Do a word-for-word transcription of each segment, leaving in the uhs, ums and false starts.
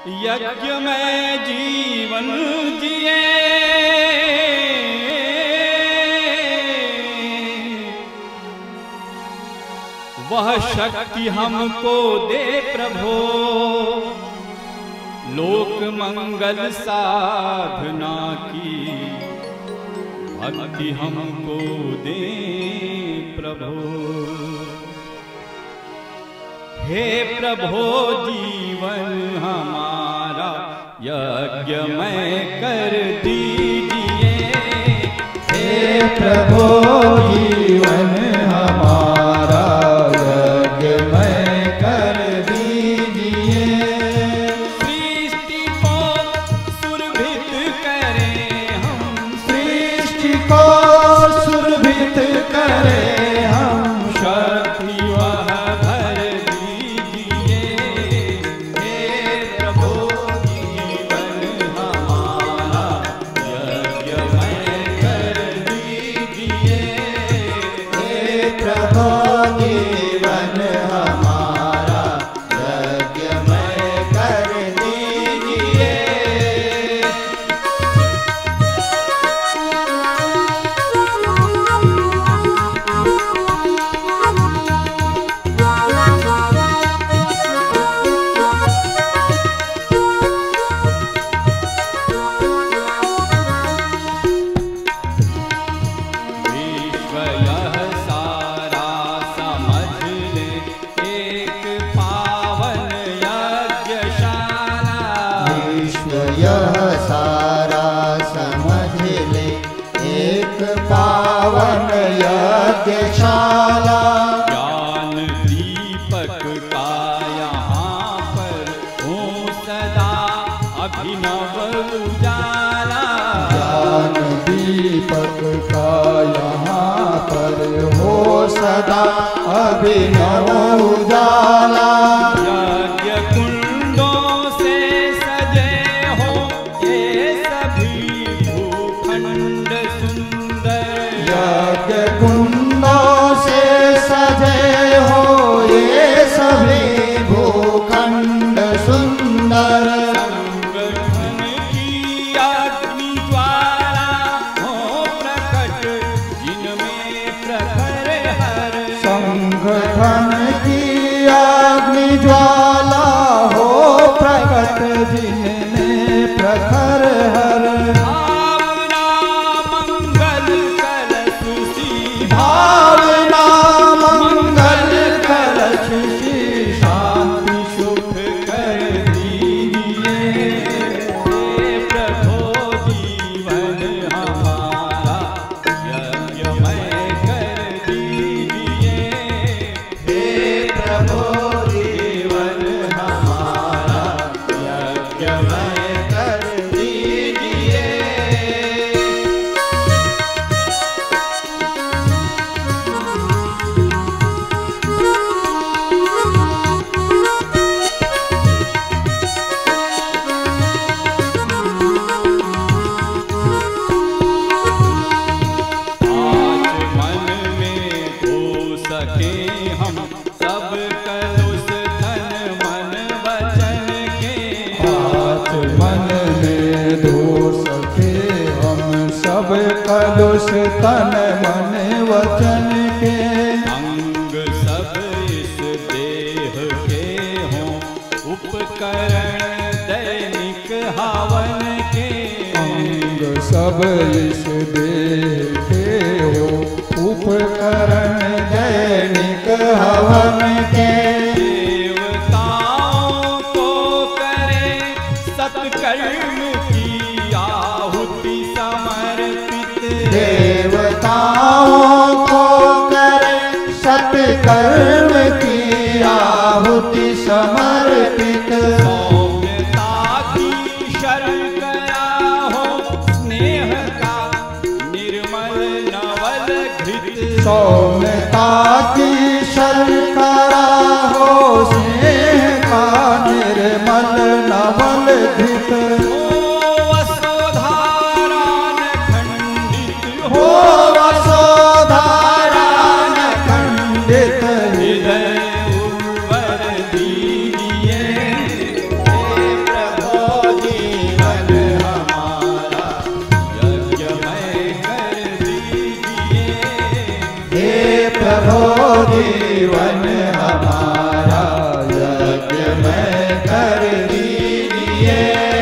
यज्ञ में जीवन जिए वह शक्ति हमको दे प्रभो, लोक मंगल साधना की भक्ति हमको दे प्रभो। हे प्रभो जीवन हमारा यज्ञ में कर दीजिए। हे प्रभो जीवन हमारा यज्ञ में कर दीजिए। सृष्टि को सुरभित करें हम, सृष्टि को सुरभित करें हम, शक्ति वह भर दीजिए। हे प्रभु जीवन हमारा यज्ञ में कर दीजिए। हे प्रभो जीवन हमारा यज्ञ में कर दीजिए। विश्व यह सारा समझ ले एक पावन यज्ञशाला। विश्व यह सारा समझ ले एक पावन यज्ञशाला। ज्ञान दीपक का यहाँ पर हो सदा अभिनव उजाला। ज्ञान दीपक का यहाँ पर हो सदा अभिनव उजाला। यज्ञ कुंडों से सजे हो ये सभी भूखंड सुंदर। यज्ञ कुंडों से सजे हो ये सभी भूखंड सुंदर। संगठन की अग्नि ज्वाला हो प्रकट जिनमें प्रखर हर। संगठन की अग्नि ज्वाला हो प्रकट जिनमें प्रखर हर। भावना मंगल कलश सी भावना मंगल कलश सी शांति सुख कर दीजिए। हे प्रभो जीवन हमारा यज्ञ में कर दीजिए। हे प्रभो जीवन हमारा यज्ञ में कर दीजिए। आज मन में हो सके हम सब कलुष तन मन वचन के। आज मन में धो सके हम सब कलुष तन मन वचन के। अंग सब इस देह के हों उपकरण दैनिक हवन के। अंग सब इस देह के हो उपकरण दैनिक हवन के। देवताओं को करे सत्कर्म की आहुति समर्पित। देवताओं को करे सत्कर्म की आहुति समर्पित। सौम्यता की शर्करा हो स्नेह का निर्मल नवल घृत। सौम्यता की शर्करा हो स्नेह का निर्मल नवल घृत। हो वसुधारा न खंडित हो वसुधारा न खंडित हृदय हृदय उर्वर दीजिए। प्रभो जीवन हमारा यज्ञ में कर दीजिए।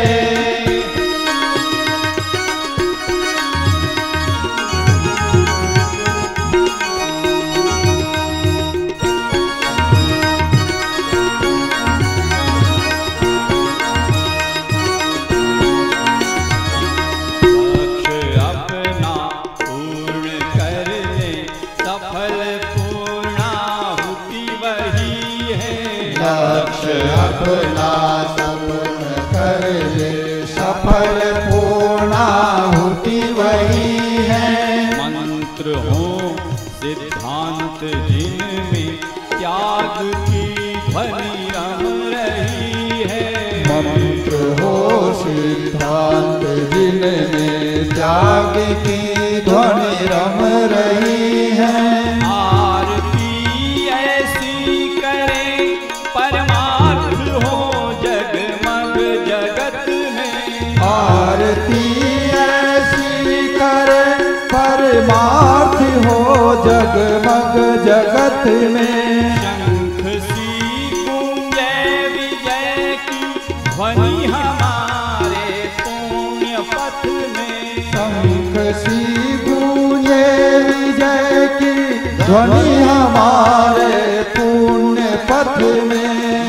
लक्ष्य अपना सपूर्ण कर ले, सफल पूर्णाहुति वही है। मंत्र हो सिद्धांत जिनमें त्याग की ध्वनि रम रही है। मंत्र हो सिद्धांत जिनमें त्याग की ध्वनि रम रही है। आरती ऐसी करे परमार्थ हो जगमग जगत में। शंख सी गूंजे विजय की ध्वनि हमारे पुण्य पथ में। शंख सी गूंजे विजय की ध्वनि हमारे पुण्य पथ में।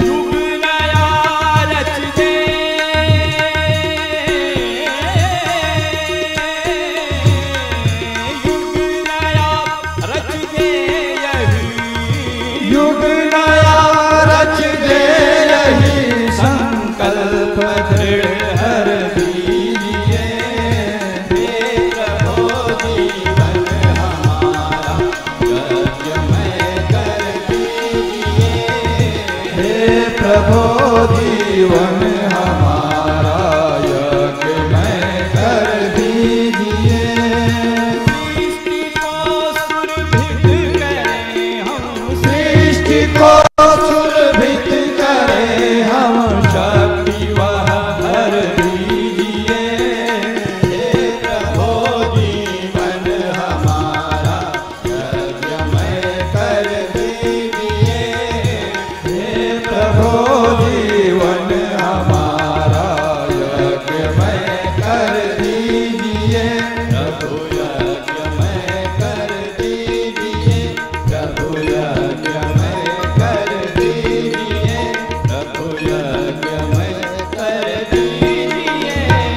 प्रभो जीवन हमारा यज्ञ में कर दीजिए। सृष्टि को सुरभित करें हम, सृष्टि को सुरभित करें हम, शक्ति वह भर दीजिए। हे प्रभो जीवन हमारा यज्ञ में कर दीजिए। हे प्रभो जीवन हमारा यज्ञ में कर दीजिए। प्रभु यज्ञ में कर दीजिए। प्रभु यज्ञ में कर दीजिए। प्रभु यज्ञ में कर दीजिए।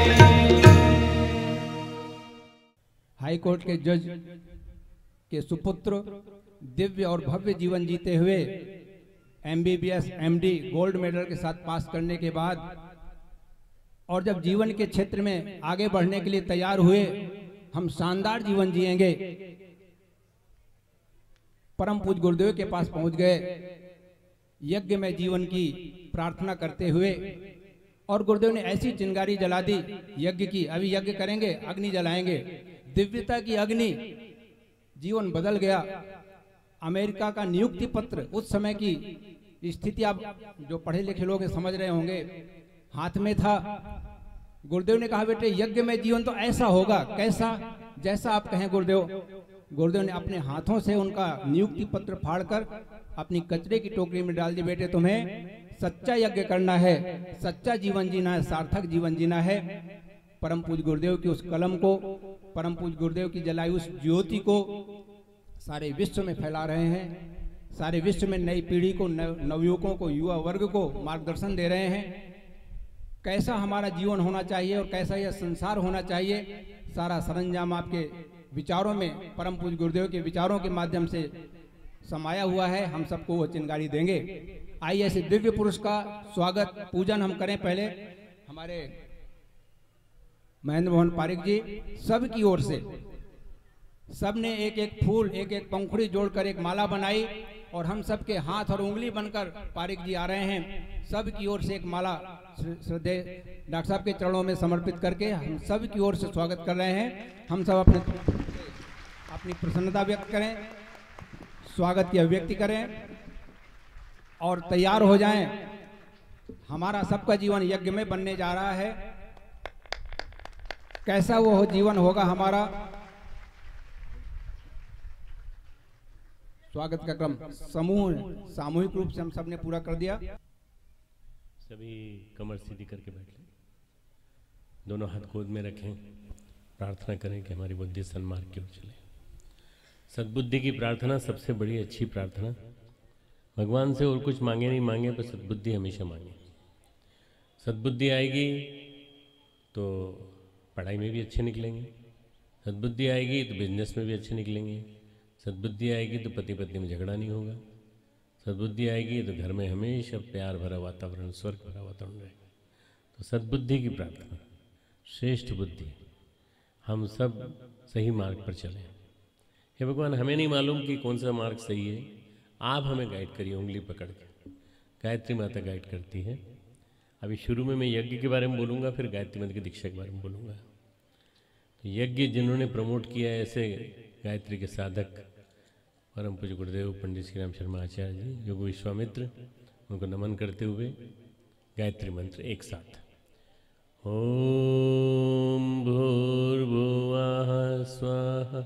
हाई कोर्ट के जज के सुपुत्र दिव्य और भव्य जीवन जीते हुए एमबीबीएस एमडी गोल्ड मेडल के साथ पास करने के बाद और जब जीवन के क्षेत्र में आगे बढ़ने के लिए तैयार हुए, हम शानदार जीवन जिएंगे, परम पूज्य गुरुदेव के पास पहुंच गए यज्ञ में जीवन की प्रार्थना करते हुए। और गुरुदेव ने ऐसी चिंगारी जला दी यज्ञ की, अभी यज्ञ करेंगे, अग्नि जलाएंगे, दिव्यता की अग्नि, जीवन बदल गया। अमेरिका का नियुक्ति पत्र, उस समय की स्थिति आप जो पढ़े लिखे लोग समझ रहे होंगे, हाथ में था। गुरुदेव ने कहा बेटे यज्ञ में जीवन तो ऐसा होगा, कैसा, जैसा आप कहें गुरुदेव। गुरुदेव ने अपने हाथों से उनका नियुक्ति पत्र फाड़कर अपनी कचरे की टोकरी में डाल दी। बेटे तुम्हें सच्चा यज्ञ करना है, सच्चा जीवन जीना है, सार्थक जीवन जीना है। परम पूज्य गुरुदेव की उस कलम को, परम पूज्य गुरुदेव की जलाई उस ज्योति को सारे विश्व में फैला रहे हैं। सारे विश्व में नई पीढ़ी को, नवयुवकों को, युवा वर्ग को मार्गदर्शन दे रहे हैं कैसा हमारा जीवन होना चाहिए और कैसा यह संसार होना चाहिए। सारा सरंजाम आपके विचारों में, परम पूज्य गुरुदेव के विचारों के माध्यम से समाया हुआ है। हम सबको वो चिंगारी देंगे। आइए ऐसे दिव्य पुरुष का स्वागत पूजन हम करें। पहले हमारे महेंद्र मोहन पारिक जी सब की ओर से, सब ने एक एक फूल, एक एक पंखुड़ी जोड़कर एक माला बनाई और हम सब के हाथ और उंगली बनकर पारिक जी आ रहे हैं। सब की ओर से एक माला श्रद्धेय डॉक्टर साहब के चरणों में समर्पित करके हम सब की ओर से स्वागत कर रहे हैं। हम सब अपने अपनी प्रसन्नता व्यक्त करें, स्वागत की अभिव्यक्ति करें और तैयार हो जाएं। हमारा सबका जीवन यज्ञ में बनने जा रहा है। कैसा वो जीवन होगा हमारा, स्वागत का क्रम समूह सामूहिक रूप से हम सब ने पूरा कर दिया। सभी कमर सीधी करके बैठ लें, दोनों हाथ गोद में रखें, प्रार्थना करें कि हमारी बुद्धि सन्मार्ग की ओर चले। सद्बुद्धि की प्रार्थना सबसे बड़ी अच्छी प्रार्थना। भगवान से और कुछ मांगे नहीं मांगे, पर सद्बुद्धि हमेशा मांगे। सद्बुद्धि आएगी तो पढ़ाई में भी अच्छे निकलेंगे, सद्बुद्धि आएगी तो बिजनेस में भी अच्छे निकलेंगे, सद्बुद्धि आएगी तो पति पत्नी में झगड़ा नहीं होगा, सद्बुद्धि आएगी तो घर में हमेशा प्यार भरा वातावरण, स्वर्ग भरा वातावरण रहेगा। तो सद्बुद्धि की प्रार्थना, श्रेष्ठ बुद्धि, हम सब सही मार्ग पर चलें। हे भगवान, हमें नहीं मालूम कि कौन सा मार्ग सही है, आप हमें गाइड करिए उंगली पकड़ के। गायत्री माता गाइड करती है। अभी शुरू में मैं यज्ञ के बारे में बोलूँगा, फिर गायत्री मंत्र की दीक्षा के बारे में बोलूँगा। तो यज्ञ जिन्होंने प्रमोट किया है, ऐसे गायत्री के साधक परम पूज्य गुरुदेव पंडित श्री राम शर्मा आचार्य जी, योगी विश्वामित्र, उनको नमन करते हुए गायत्री मंत्र एक साथ। ओम भूर्भुवः स्वः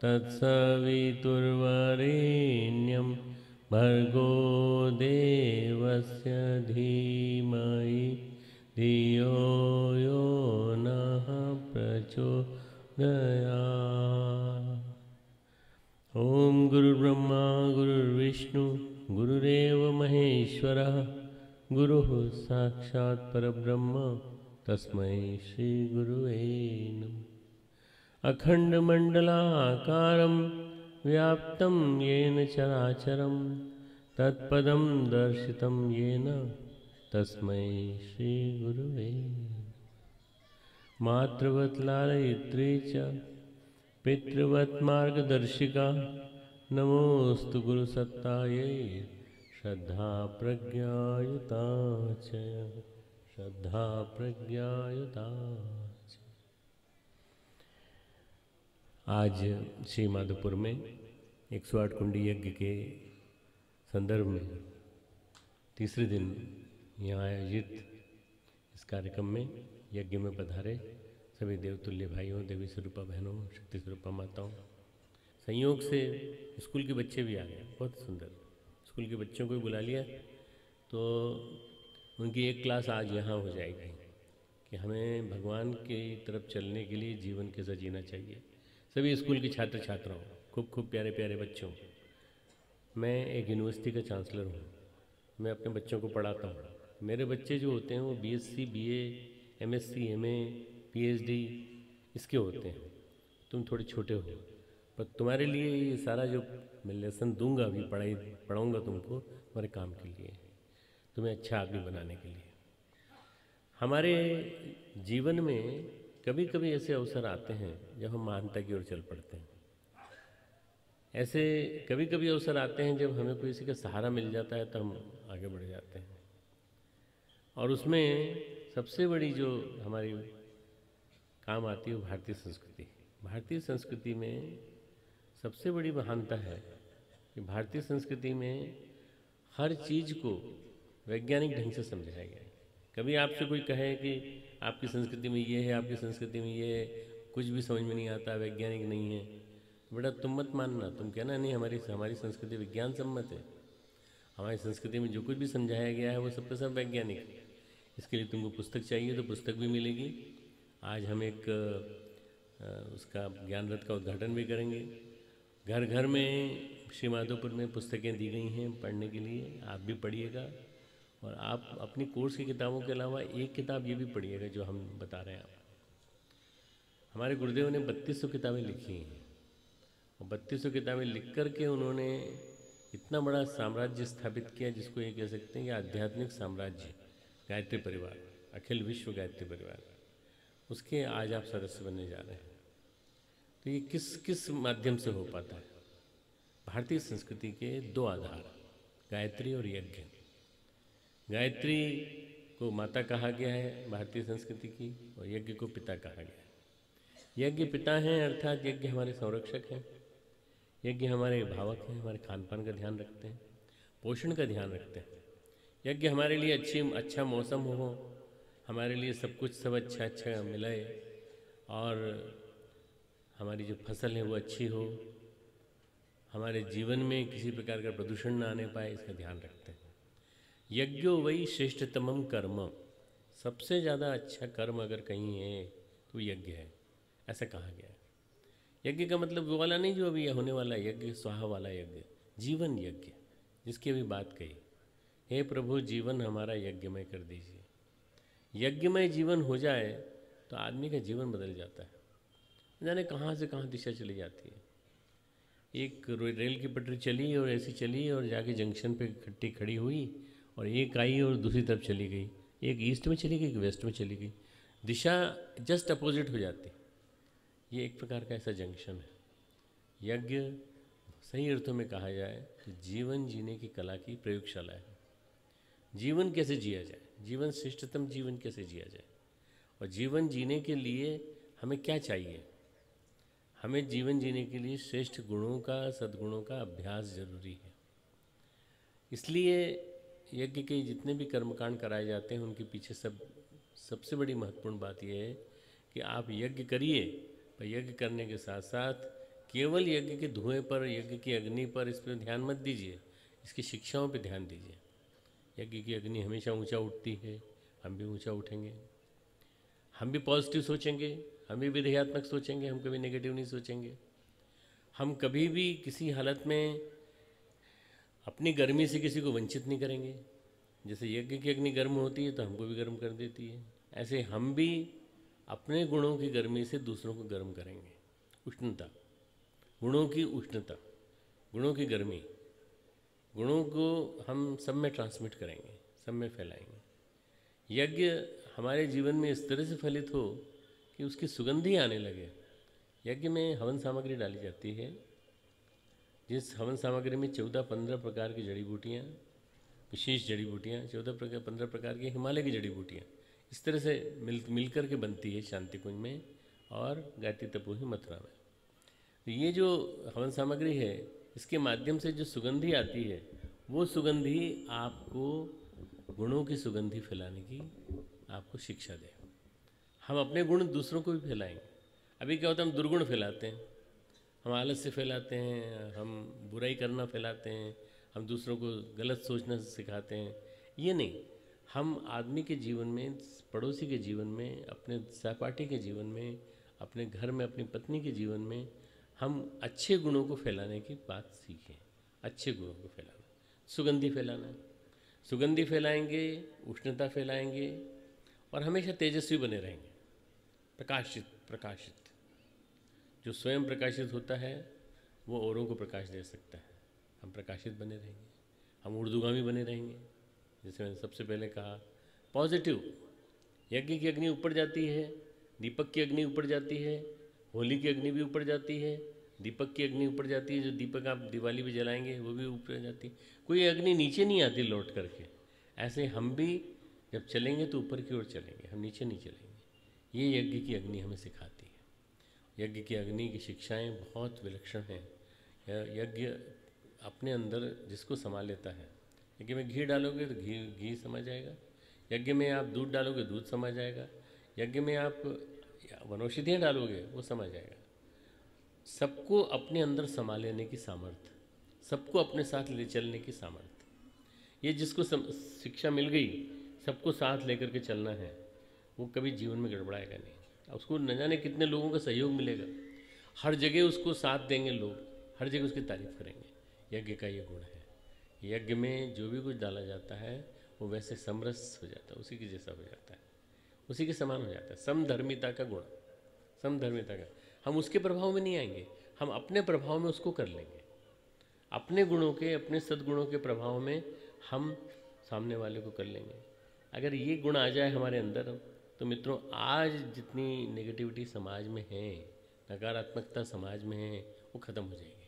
तत्सवितुर्वरेण्यं भर्गो देवस्य धीमहि धियो यो नः प्रचोदयात्। ओम गुरुर्ब्रह्मा गुरुर्विष्णु गुरुरेव महेश्वरः गुरुः साक्षात् परब्रह्म तस्मै श्री गुरुवे नमः। अखण्डमण्डलाकारं व्याप्तं येन चराचरं तत्पदं दर्शितं येन तस्मै श्री गुरुवे नमः। मातृवत् लालयित्री च पितृवत् मार्गदर्शिका नमोस्तु गुरुसत्तायै श्रद्धा प्रज्ञायुता च श्रद्धा प्रज्ञायुता च। आज श्री माधोपुर में एक सौ आठ कुंडी यज्ञ के संदर्भ में तीसरे दिन यहाँ आयोजित इस कार्यक्रम में यज्ञ में पधारे सभी देवतुल्य भाइयों, देवी स्वरूपा बहनों, शक्ति स्वरूपा माताओं, संयोग से स्कूल के बच्चे भी आ गए। बहुत सुंदर, स्कूल के बच्चों को भी बुला लिया। तो उनकी एक क्लास आज यहाँ हो जाएगी कि हमें भगवान की तरफ चलने के लिए जीवन कैसा जीना चाहिए। सभी स्कूल के छात्र छात्राओं, खूब खूब प्यारे प्यारे बच्चों, मैं एक यूनिवर्सिटी का चांसलर हूँ, मैं अपने बच्चों को पढ़ाता हूँ। मेरे बच्चे जो होते हैं वो BSc, BA, MSc, MA, PhD इसके होते हैं। तुम थोड़े छोटे हो, पर तुम्हारे लिए ये सारा जो मैं लेसन दूंगा, अभी पढ़ाई पढ़ाऊँगा तुमको, तुम्हारे काम के लिए, तुम्हें अच्छा आदमी बनाने के लिए। हमारे जीवन में कभी कभी ऐसे अवसर आते हैं जब हम महानता की ओर चल पड़ते हैं। ऐसे कभी कभी अवसर आते हैं जब हमें किसी का सहारा मिल जाता है तो हम आगे बढ़ जाते हैं। और उसमें सबसे बड़ी जो हमारी काम आती है वो भारतीय संस्कृति। भारतीय संस्कृति में सबसे बड़ी महानता है कि भारतीय संस्कृति में हर चीज़ को वैज्ञानिक ढंग से समझाया गया है। कभी आपसे कोई कहे कि आपकी संस्कृति में ये है, आपकी संस्कृति में ये है, कुछ भी समझ में नहीं आता, वैज्ञानिक नहीं है, बेटा तुम मत मानना, तुम कहना नहीं हमारी हमारी संस्कृति विज्ञान सम्मत है। हमारी संस्कृति में जो कुछ भी समझाया गया है वो सब का सब वैज्ञानिक है। इसके लिए तुमको पुस्तक चाहिए तो पुस्तक भी मिलेगी। आज हम एक उसका ज्ञान रथ का उद्घाटन भी करेंगे। घर घर में श्री माधोपुर में पुस्तकें दी गई हैं पढ़ने के लिए, आप भी पढ़िएगा। और आप अपनी कोर्स की किताबों के अलावा एक किताब ये भी पढ़िएगा जो हम बता रहे हैं। आप हमारे गुरुदेव ने बत्तीस सौ किताबें लिखी हैं और बत्तीस सौ किताबें लिख कर के उन्होंने इतना बड़ा साम्राज्य स्थापित किया जिसको ये कह सकते हैं कि आध्यात्मिक साम्राज्य, गायत्री परिवार, अखिल विश्व गायत्री परिवार, उसके आज आप सदस्य बनने जा रहे हैं। तो ये किस किस माध्यम से हो पाता है? भारतीय संस्कृति के दो आधार, गायत्री और यज्ञ। गायत्री को माता कहा गया है भारतीय संस्कृति की, और यज्ञ को पिता कहा गया है। यज्ञ पिता हैं, अर्थात यज्ञ हमारे संरक्षक हैं, यज्ञ हमारे भावक हैं, हमारे खान पान का ध्यान रखते हैं, पोषण का ध्यान रखते हैं। यज्ञ हमारे लिए अच्छी अच्छा मौसम हो, हमारे लिए सब कुछ सब अच्छा अच्छा मिले और हमारी जो फसल है वो अच्छी हो, हमारे जीवन में किसी प्रकार का प्रदूषण ना आने पाए, इसका ध्यान रखते हैं। यज्ञो वही श्रेष्ठतमम कर्म, सबसे ज़्यादा अच्छा कर्म अगर कहीं है तो यज्ञ है, ऐसा कहा गया है। यज्ञ का मतलब वो वाला नहीं जो अभी होने वाला यज्ञ, स्वाहा वाला यज्ञ, जीवन यज्ञ जिसकी अभी बात कही। हे प्रभु, जीवन हमारा यज्ञमय कर दीजिए। यज्ञमय जीवन हो जाए तो आदमी का जीवन बदल जाता है, जाने कहाँ से कहाँ दिशा चली जाती है। एक रेल की पटरी चली और ऐसी चली और जाके जंक्शन पे खट्टी खड़ी हुई और एक आई और दूसरी तरफ चली गई, एक ईस्ट में चली गई, एक वेस्ट में चली गई, दिशा जस्ट अपोजिट हो जाती। ये एक प्रकार का ऐसा जंक्शन है। यज्ञ सही अर्थों में कहा जाए तो जीवन जीने की कला की प्रयोगशाला है। जीवन कैसे जिया जाए, जीवन श्रेष्ठतम जीवन कैसे जिया जाए, और जीवन जीने के लिए हमें क्या चाहिए। हमें जीवन जीने के लिए श्रेष्ठ गुणों का, सद्गुणों का अभ्यास जरूरी है। इसलिए यज्ञ के जितने भी कर्मकांड कराए जाते हैं उनके पीछे सब सबसे बड़ी महत्वपूर्ण बात यह है कि आप यज्ञ करिए, पर यज्ञ करने के साथ साथ केवल यज्ञ के धुएं पर, यज्ञ की अग्नि पर इस पर ध्यान मत दीजिए, इसकी शिक्षाओं पर ध्यान दीजिए। यज्ञ की अग्नि हमेशा ऊंचा उठती है, हम भी ऊंचा उठेंगे, हम भी पॉजिटिव सोचेंगे, हम भी विधेयात्मक सोचेंगे, हम कभी नेगेटिव नहीं सोचेंगे। हम कभी भी किसी हालत में अपनी गर्मी से किसी को वंचित नहीं करेंगे। जैसे यज्ञ की अग्नि गर्म होती है तो हमको भी गर्म कर देती है, ऐसे हम भी अपने गुणों की गर्मी से दूसरों को गर्म करेंगे। उष्णता, गुणों की उष्णता, गुणों की गर्मी, गुणों को हम सब में ट्रांसमिट करेंगे, सब में फैलाएंगे। यज्ञ हमारे जीवन में इस तरह से फलित हो कि उसकी सुगंधी आने लगे। यज्ञ में हवन सामग्री डाली जाती है, जिस हवन सामग्री में चौदह पंद्रह प्रकार की जड़ी बूटियाँ, विशेष जड़ी बूटियाँ, चौदह प्रकार पंद्रह प्रकार की हिमालय की जड़ी बूटियाँ इस तरह से मिल मिल कर के बनती है शांति कुंज में और गायत्री तपोही मथुरा में। तो ये जो हवन सामग्री है, इसके माध्यम से जो सुगंधी आती है, वो सुगंधी आपको गुणों की सुगंधी फैलाने की आपको शिक्षा दे। हम अपने गुण दूसरों को भी फैलाएंगे। अभी क्या होता है, हम दुर्गुण फैलाते हैं, हम आलस से फैलाते हैं, हम बुराई करना फैलाते हैं, हम दूसरों को गलत सोचना सिखाते हैं। ये नहीं, हम आदमी के जीवन में, पड़ोसी के जीवन में, अपने सहपाठी के जीवन में, अपने घर में, अपनी पत्नी के जीवन में हम अच्छे गुणों को फैलाने की बात सीखें। अच्छे गुणों को फैलाना, सुगंधी फैलाना, सुगंधी फैलाएंगे, उष्णता फैलाएंगे और हमेशा तेजस्वी बने रहेंगे। प्रकाशित प्रकाशित जो स्वयं प्रकाशित होता है वो औरों को प्रकाश दे सकता है। हम प्रकाशित बने रहेंगे, हम ऊर्ध्वगामी बने रहेंगे। जैसे मैंने सबसे पहले कहा, पॉजिटिव। यज्ञ की अग्नि ऊपर जाती है, दीपक की अग्नि ऊपर जाती है, होली की अग्नि भी ऊपर जाती है, दीपक की अग्नि ऊपर जाती है। जो दीपक आप दिवाली पे जलाएंगे वो भी ऊपर जाती है। कोई अग्नि नीचे नहीं आती लौट करके। ऐसे हम भी जब चलेंगे तो ऊपर की ओर चलेंगे, हम नीचे नहीं चलेंगे। ये यज्ञ की अग्नि हमें सिखाती है। यज्ञ की अग्नि की शिक्षाएं बहुत विलक्षण हैं। यज्ञ अपने अंदर जिसको समा लेता है, यज्ञ में घी डालोगे तो घी घी समा जाएगा, यज्ञ में आप दूध डालोगे दूध समा जाएगा, यज्ञ में आप वनौषधियाँ डालोगे वो समा जाएगा। सबको अपने अंदर समा लेने की सामर्थ्य, सबको अपने साथ ले चलने की सामर्थ्य, ये जिसको शिक्षा मिल गई, सबको साथ लेकर के चलना है, वो कभी जीवन में गड़बड़ाएगा नहीं। उसको न जाने कितने लोगों का सहयोग मिलेगा, हर जगह उसको साथ देंगे लोग, हर जगह उसकी तारीफ करेंगे। यज्ञ का ये गुण है। यज्ञ में जो भी कुछ डाला जाता है वो वैसे समरस हो जाता है, उसी के जैसा हो जाता है, उसी के समान हो जाता है। समधर्मिता का गुण, समधर्मिता का, हम उसके प्रभाव में नहीं आएंगे, हम अपने प्रभाव में उसको कर लेंगे। अपने गुणों के, अपने सद्गुणों के प्रभाव में हम सामने वाले को कर लेंगे। अगर ये गुण आ जाए हमारे अंदर तो मित्रों, आज जितनी नेगेटिविटी समाज में है, नकारात्मकता समाज में है, वो ख़त्म हो जाएगी।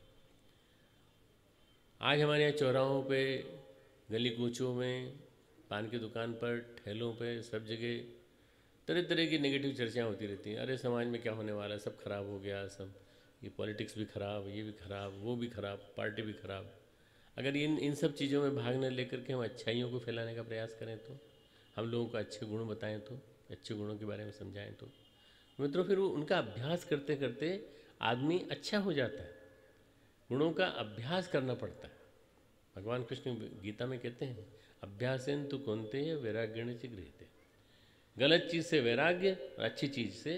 आज हमारे यहाँ चौराहों पे, गली कूचों में, पान की दुकान पर, ठेलों पे, सब जगह तरह तरह की नेगेटिव चर्चाएं होती रहती हैं। अरे समाज में क्या होने वाला है, सब खराब हो गया, सब ये पॉलिटिक्स भी खराब, ये भी खराब, वो भी खराब, पार्टी भी खराब। अगर इन इन सब चीज़ों में भाग न लेकर के हम अच्छाइयों को फैलाने का प्रयास करें, तो हम लोगों को अच्छे गुण बताएं, तो अच्छे गुणों के बारे में समझाएं, तो मित्रों फिर वो उनका अभ्यास करते करते आदमी अच्छा हो जाता है। गुणों का अभ्यास करना पड़ता है। भगवान कृष्ण गीता में कहते हैं अभ्यासेन तु कौन्तेय वैराग्येण च गृह्यते। गलत चीज़ से वैराग्य और अच्छी चीज़ से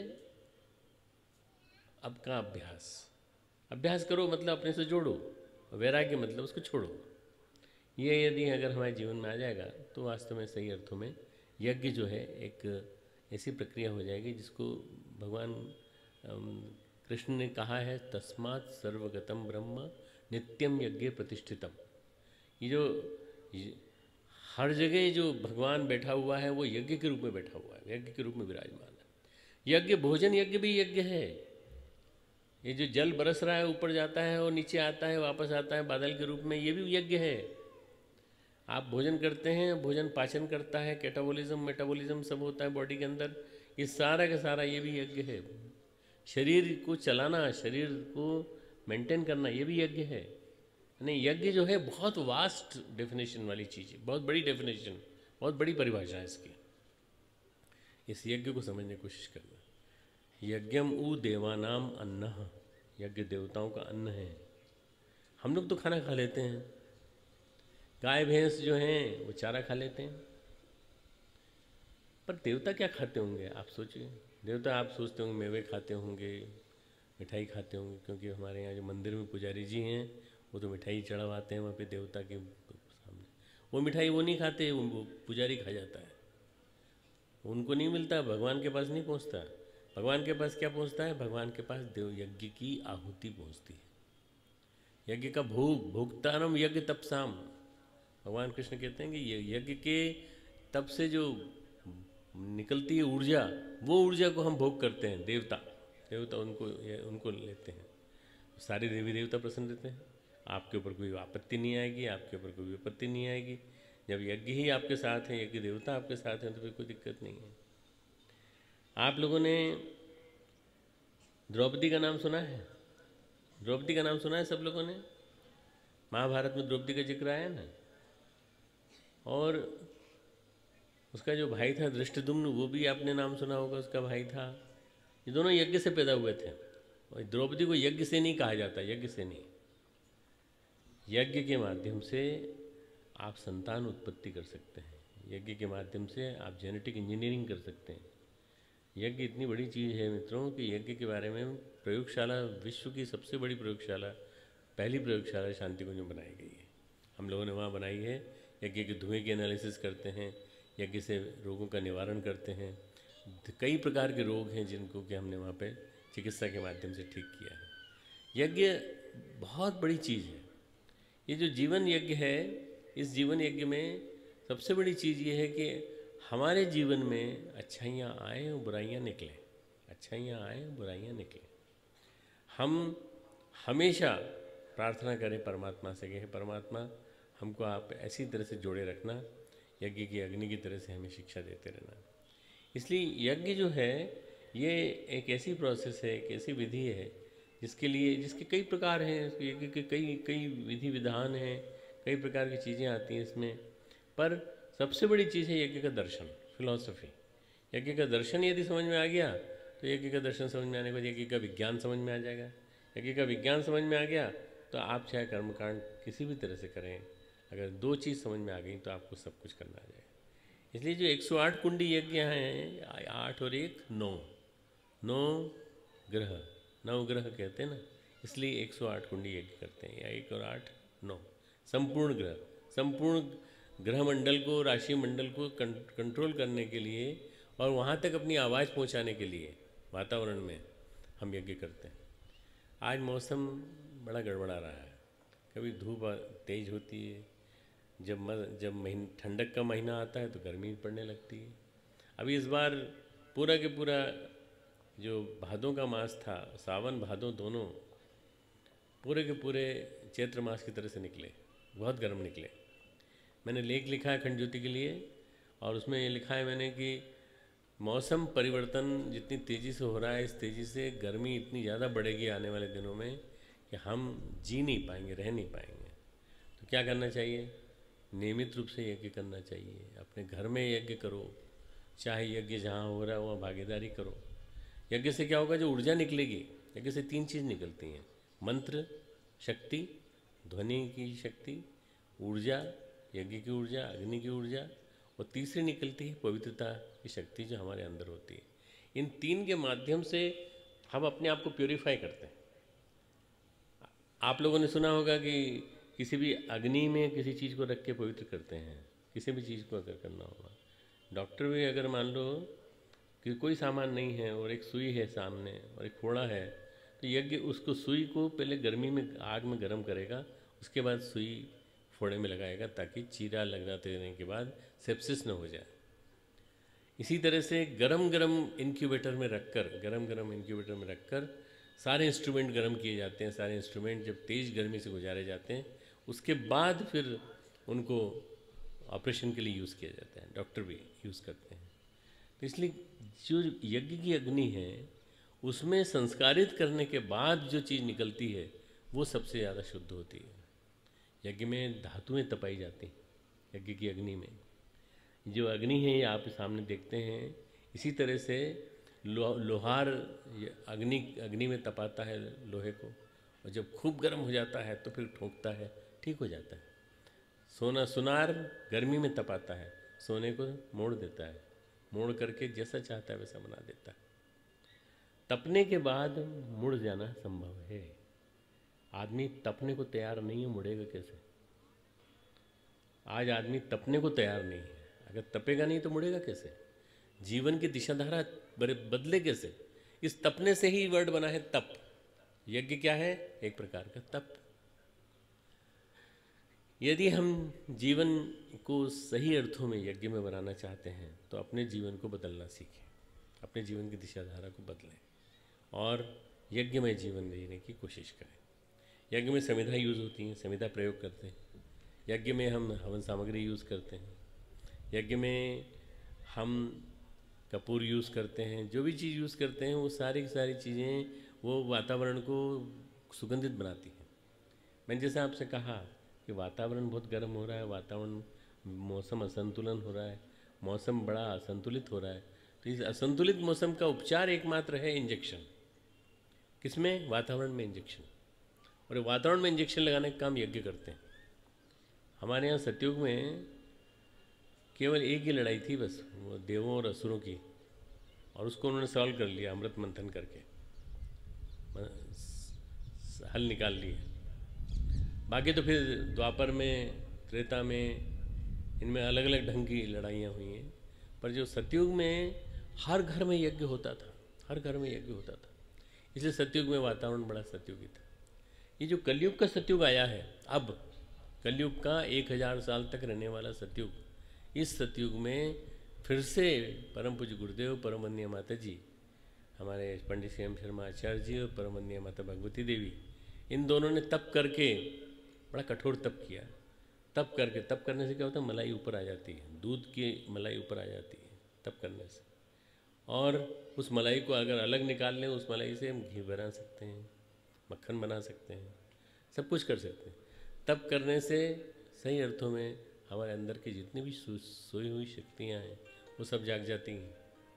अब का अभ्यास। अभ्यास करो मतलब अपने से जोड़ो, वैराग्य मतलब उसको छोड़ो। ये यदि अगर हमारे जीवन में आ जाएगा तो वास्तव में सही अर्थों में यज्ञ जो है एक ऐसी प्रक्रिया हो जाएगी जिसको भगवान कृष्ण ने कहा है तस्मात् सर्वगतम ब्रह्म नित्यम यज्ञ प्रतिष्ठितम। ये जो ये, हर जगह जो भगवान बैठा हुआ है वो यज्ञ के रूप में बैठा हुआ है, यज्ञ के रूप में विराजमान है। यज्ञ भोजन यज्ञ भी यज्ञ है। ये जो जल बरस रहा है ऊपर जाता है और नीचे आता है वापस आता है बादल के रूप में, ये भी यज्ञ है। आप भोजन करते हैं, भोजन पाचन करता है, कैटाबोलिज्म मेटाबोलिज्म सब होता है बॉडी के अंदर, ये सारा का सारा ये भी यज्ञ है। शरीर को चलाना, शरीर को मेंटेन करना, ये भी यज्ञ है। नहीं, यज्ञ जो है बहुत वास्ट डेफिनेशन वाली चीज़ है, बहुत बड़ी डेफिनेशन, बहुत बड़ी परिभाषा है इसकी। इस यज्ञ को समझने की कोशिश करना। यज्ञम उ देवानाम अन्नः, यज्ञ देवताओं का अन्न है। हम लोग तो खाना खा लेते हैं, गाय भैंस जो हैं वो चारा खा लेते हैं, पर देवता क्या खाते होंगे आप सोचिए। देवता आप सोचते होंगे मेवे खाते होंगे, मिठाई खाते होंगे, क्योंकि हमारे यहाँ जो मंदिर में पुजारी जी हैं वो तो मिठाई चढ़ावाते हैं वहाँ पे देवता के सामने। वो मिठाई वो नहीं खाते, वो पुजारी खा जाता है, उनको नहीं मिलता, भगवान के पास नहीं पहुँचता। भगवान के पास क्या पहुँचता है? भगवान के पास देव यज्ञ की आहुति पहुँचती है। यज्ञ का भोग, भोक्तानम यज्ञ तपसाम। भगवान कृष्ण कहते हैं कि ये यज्ञ के तप से जो निकलती है ऊर्जा, वो ऊर्जा को हम भोग करते हैं। देवता देवता उनको उनको लेते हैं। सारे देवी देवता प्रसन्न रहते हैं, आपके ऊपर कोई आपत्ति नहीं आएगी, आपके ऊपर कोई विपत्ति नहीं आएगी। जब यज्ञ ही आपके साथ है, यज्ञ देवता आपके साथ हैं, तो फिर कोई दिक्कत नहीं है। आप लोगों ने द्रौपदी का नाम सुना है? द्रौपदी का नाम सुना है सब लोगों ने? महाभारत में द्रौपदी का जिक्र आया ना। और उसका जो भाई था धृष्टद्युम्न, वो भी आपने नाम सुना होगा, उसका भाई था। ये दोनों यज्ञ से पैदा हुए थे। और द्रौपदी को यज्ञ से नहीं कहा जाता, यज्ञ से नहीं। यज्ञ के माध्यम से आप संतान उत्पत्ति कर सकते हैं, यज्ञ के माध्यम से आप जेनेटिक इंजीनियरिंग कर सकते हैं। यज्ञ इतनी बड़ी चीज़ है मित्रों कि यज्ञ के बारे में प्रयोगशाला, विश्व की सबसे बड़ी प्रयोगशाला, पहली प्रयोगशाला शांतिकुंज में बनाई गई है। हम लोगों ने वहाँ बनाई है। यज्ञ के धुएँ की एनालिसिस करते हैं, यज्ञ से रोगों का निवारण करते हैं। कई प्रकार के रोग हैं जिनको कि हमने वहाँ पे चिकित्सा के माध्यम से ठीक किया है। यज्ञ बहुत बड़ी चीज़ है। ये जो जीवन यज्ञ है, इस जीवन यज्ञ में सबसे बड़ी चीज़ ये है कि हमारे जीवन में अच्छाइयाँ आए और बुराइयाँ निकलें, अच्छाइयाँ आए बुराइयाँ निकलें। हम हमेशा प्रार्थना करें परमात्मा से कि हे परमात्मा, हमको आप ऐसी तरह से जोड़े रखना, यज्ञ की अग्नि की तरह से हमें शिक्षा देते रहना। इसलिए यज्ञ जो है ये एक ऐसी प्रोसेस है, एक ऐसी विधि है जिसके लिए जिसके कई प्रकार हैं, यज्ञ के कई कई विधि विधान हैं, कई प्रकार की चीज़ें आती हैं इसमें। पर सबसे बड़ी चीज़ है यज्ञ का दर्शन, फिलॉसफी। यज्ञ का दर्शन यदि समझ में आ गया तो यज्ञ का दर्शन समझ में आने के बाद यज्ञ का विज्ञान समझ में आ जाएगा। यज्ञ का विज्ञान समझ में आ गया तो आप चाहे कर्मकांड किसी भी तरह से करें, अगर दो चीज़ समझ में आ गई तो आपको सब कुछ करना आ जाएगा। इसलिए जो एक सौ आठ कुंडी यज्ञ हैं, आठ और एक नौ, नौ ग्रह, नौ ग्रह कहते हैं ना, इसलिए एक सौ आठ कुंडी यज्ञ करते हैं, या एक और आठ नौ, संपूर्ण ग्रह, संपूर्ण ग्रह मंडल को, राशि मंडल को कंट्रोल करने के लिए और वहाँ तक अपनी आवाज़ पहुँचाने के लिए वातावरण में हम यज्ञ करते हैं। आज मौसम बड़ा गड़बड़ा रहा है, कभी धूप तेज़ होती है, जब मज, जब महीन ठंडक का महीना आता है तो गर्मी पड़ने लगती है। अभी इस बार पूरा के पूरा जो भादों का मास था, सावन भादों दोनों पूरे के पूरे चैत्र मास की तरह से निकले, बहुत गर्म निकले। मैंने लेख लिखा है खंड ज्योति के लिए, और उसमें ये लिखा है मैंने कि मौसम परिवर्तन जितनी तेज़ी से हो रहा है, इस तेज़ी से गर्मी इतनी ज़्यादा बढ़ेगी आने वाले दिनों में कि हम जी नहीं पाएंगे, रह नहीं पाएंगे। तो क्या करना चाहिए? नियमित रूप से यज्ञ करना चाहिए। अपने घर में यज्ञ करो, चाहे यज्ञ जहाँ हो रहा है वहाँ भागीदारी करो। यज्ञ से क्या होगा? जो ऊर्जा निकलेगी, यज्ञ से तीन चीज़ निकलती हैं, मंत्र, शक्ति, ध्वनि की शक्ति, ऊर्जा, यज्ञ की ऊर्जा, अग्नि की ऊर्जा, और तीसरी निकलती है पवित्रता की शक्ति जो हमारे अंदर होती है। इन तीन के माध्यम से हम अपने आप को प्योरीफाई करते हैं। आप लोगों ने सुना होगा कि किसी भी अग्नि में किसी चीज़ को रख के पवित्र करते हैं। किसी भी चीज़ को अगर करना होगा, डॉक्टर भी अगर मान लो कि कोई सामान नहीं है और एक सुई है सामने और एक फोड़ा है, तो यज्ञ उसको सुई को पहले गर्मी में आग में गर्म करेगा, उसके बाद सुई फोड़े में लगाएगा ताकि चीरा लगाते रहने के बाद सेप्सिस न हो जाए। इसी तरह से गरम गरम इंक्यूबेटर में रखकर गरम गरम इंक्यूबेटर में रखकर सारे इंस्ट्रूमेंट गर्म किए जाते हैं। सारे इंस्ट्रूमेंट जब तेज़ गर्मी से गुजारे जाते हैं, उसके बाद फिर उनको ऑपरेशन के लिए यूज़ किया जाता है। डॉक्टर भी यूज़ करते हैं। तो इसलिए जो यज्ञ की अग्नि है, उसमें संस्कारित करने के बाद जो चीज़ निकलती है वो सबसे ज़्यादा शुद्ध होती है। यज्ञ में धातुएं तपाई जाती हैं। यज्ञ की अग्नि में जो अग्नि है, ये आप सामने देखते हैं, इसी तरह से लो, लोहार अग्नि अग्नि में तपाता है लोहे को, और जब खूब गर्म हो जाता है तो फिर ठोकता है, ठीक हो जाता है। सोना सुनार गर्मी में तपाता है, सोने को मोड़ देता है, मोड़ करके जैसा चाहता है वैसा बना देता है। तपने के बाद मुड़ जाना संभव है। आदमी तपने को तैयार नहीं है, मुड़ेगा कैसे? आज आदमी तपने को तैयार नहीं है, अगर तपेगा नहीं तो मुड़ेगा कैसे? जीवन की दिशाधारा बदले कैसे? इस तपने से ही वर्ड बना है तप। यज्ञ क्या है? एक प्रकार का तप। यदि हम जीवन को सही अर्थों में यज्ञ में बनाना चाहते हैं तो अपने जीवन को बदलना सीखें, अपने जीवन की दिशाधारा को बदलें और यज्ञमय जीवन जीने की कोशिश करें। यज्ञ में समिधा यूज़ होती हैं, समिधा प्रयोग करते हैं। यज्ञ में हम हवन सामग्री यूज़ करते हैं। यज्ञ में हम कपूर यूज़ करते हैं। जो भी चीज़ यूज़ करते हैं वो सारी की सारी चीज़ें वो वातावरण को सुगंधित बनाती हैं। मैंने जैसे आपसे कहा कि वातावरण बहुत गर्म हो रहा है, वातावरण मौसम असंतुलन हो रहा है, मौसम बड़ा असंतुलित हो रहा है, तो इस असंतुलित मौसम का उपचार एकमात्र है इंजेक्शन। किसमें? वातावरण में इंजेक्शन। और वातावरण में इंजेक्शन लगाने का काम यज्ञ करते हैं। हमारे यहाँ सतयुग में केवल एक ही लड़ाई थी बस, वो देवों और असुरों की, और उसको उन्होंने सॉल्व कर लिया अमृत मंथन करके, हल निकाल लिए। बाकी तो फिर द्वापर में, त्रेता में, इनमें अलग अलग ढंग की लड़ाइयाँ हुई हैं। पर जो सतयुग में हर घर में यज्ञ होता था, हर घर में यज्ञ होता था, इसलिए सतयुग में वातावरण बड़ा सतयुगी था। ये जो कलयुग का सतयुग आया है, अब कलयुग का एक हज़ार साल तक रहने वाला सतयुग, इस सतयुग में फिर से परम पूज्य गुरुदेव, परम वंदनीय माता जी, हमारे पंडित सी एम शर्मा आचार्य जी और परम वंदनीय माता भगवती देवी, इन दोनों ने तप करके बड़ा कठोर तप किया। तप करके, तप करने से क्या होता है? मलाई ऊपर आ जाती है, दूध की मलाई ऊपर आ जाती है तप करने से। और उस मलाई को अगर अलग निकाल लें, उस मलाई से हम घी बना सकते हैं, मक्खन बना सकते हैं, सब कुछ कर सकते हैं। तप करने से सही अर्थों में हमारे अंदर की जितनी भी सो, सोई हुई शक्तियाँ हैं वो सब जाग जाती हैं।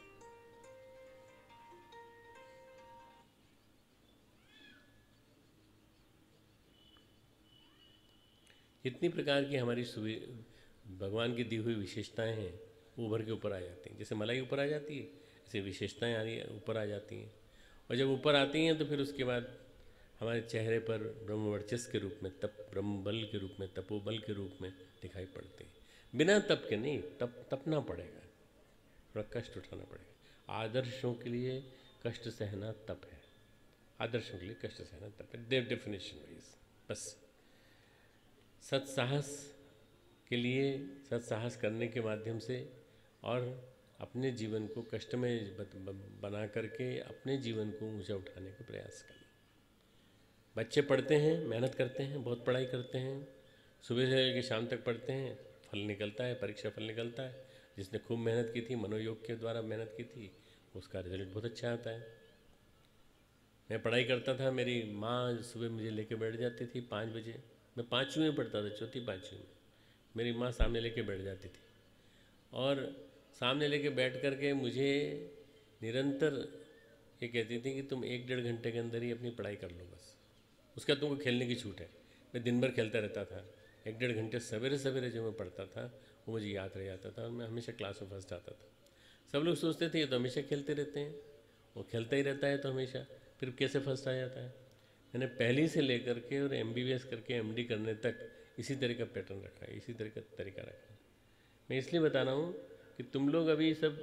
जितनी प्रकार की हमारी भगवान की दी हुई विशेषताएं हैं वो उभर के ऊपर आ जाती हैं। जैसे मलाई ऊपर आ जाती है, ऐसे विशेषताएं आ रही ऊपर आ जाती हैं। और जब ऊपर आती हैं तो फिर उसके बाद हमारे चेहरे पर ब्रह्म वर्चस्व के रूप में, तप ब्रह्म बल के रूप में, तपोबल के रूप में दिखाई पड़ते हैं। बिना तप के नहीं, तप तपना पड़ेगा, थोड़ा कष्ट उठाना पड़ेगा। आदर्शों के लिए कष्ट सहना तप है। आदर्शों के लिए कष्ट सहना तप है, देव डेफिनेशन वाइज। बस सत्साहस के लिए, सत्साहस करने के माध्यम से और अपने जीवन को कष्ट में बना करके अपने जीवन को ऊंचा उठाने का प्रयास करना। बच्चे पढ़ते हैं, मेहनत करते हैं, बहुत पढ़ाई करते हैं, सुबह से लेकर शाम तक पढ़ते हैं, फल निकलता है, परीक्षा फल निकलता है। जिसने खूब मेहनत की थी, मनोयोग के द्वारा मेहनत की थी, उसका रिजल्ट बहुत अच्छा आता है। मैं पढ़ाई करता था, मेरी माँ सुबह मुझे लेके बैठ जाती थी पाँच बजे। मैं पाँचवीं में पढ़ता था, चौथी पाँचवीं में। मेरी माँ सामने लेके बैठ जाती थी और सामने लेके बैठ कर के मुझे निरंतर ये कहती थी कि तुम एक डेढ़ घंटे के अंदर ही अपनी पढ़ाई कर लो बस। उसका तुमको खेलने की छूट है। मैं दिन भर खेलता रहता था, एक डेढ़ घंटे सवेरे सवेरे जो मैं पढ़ता था वो मुझे याद रह जाता था और मैं हमेशा क्लास में फर्स्ट आता था। सब लोग सोचते थे ये तो हमेशा खेलते रहते हैं, वो खेलता ही रहता है तो हमेशा, फिर कैसे फर्स्ट आ जाता है। मैंने पहली से लेकर के और एम बी बी एस करके एम डी करने तक इसी तरह का पैटर्न रखा है, इसी तरह का तरीका रखा है। मैं इसलिए बता रहा हूँ कि तुम लोग अभी सब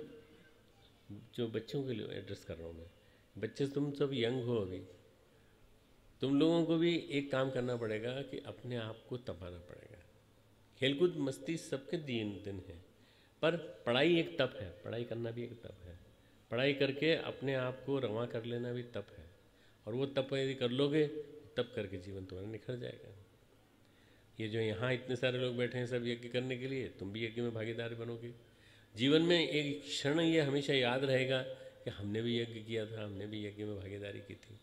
जो बच्चों के लिए एड्रेस कर रहा हूँ मैं, बच्चे तुम सब यंग हो अभी, तुम लोगों को भी एक काम करना पड़ेगा कि अपने आप को तपाना पड़ेगा। खेलकूद मस्ती सबके दिन दिन है, पर पढ़ाई एक तप है, पढ़ाई करना भी एक तप है। पढ़ाई करके अपने आप को रवा कर लेना भी तप है, और वो तप यदि कर लोगे तब करके जीवन तुम्हारा निखर जाएगा। ये जो यहाँ इतने सारे लोग बैठे हैं सब यज्ञ करने के लिए, तुम भी यज्ञ में भागीदार बनोगे। जीवन में एक क्षण ये हमेशा याद रहेगा कि हमने भी यज्ञ किया था, हमने भी यज्ञ में भागीदारी की थी।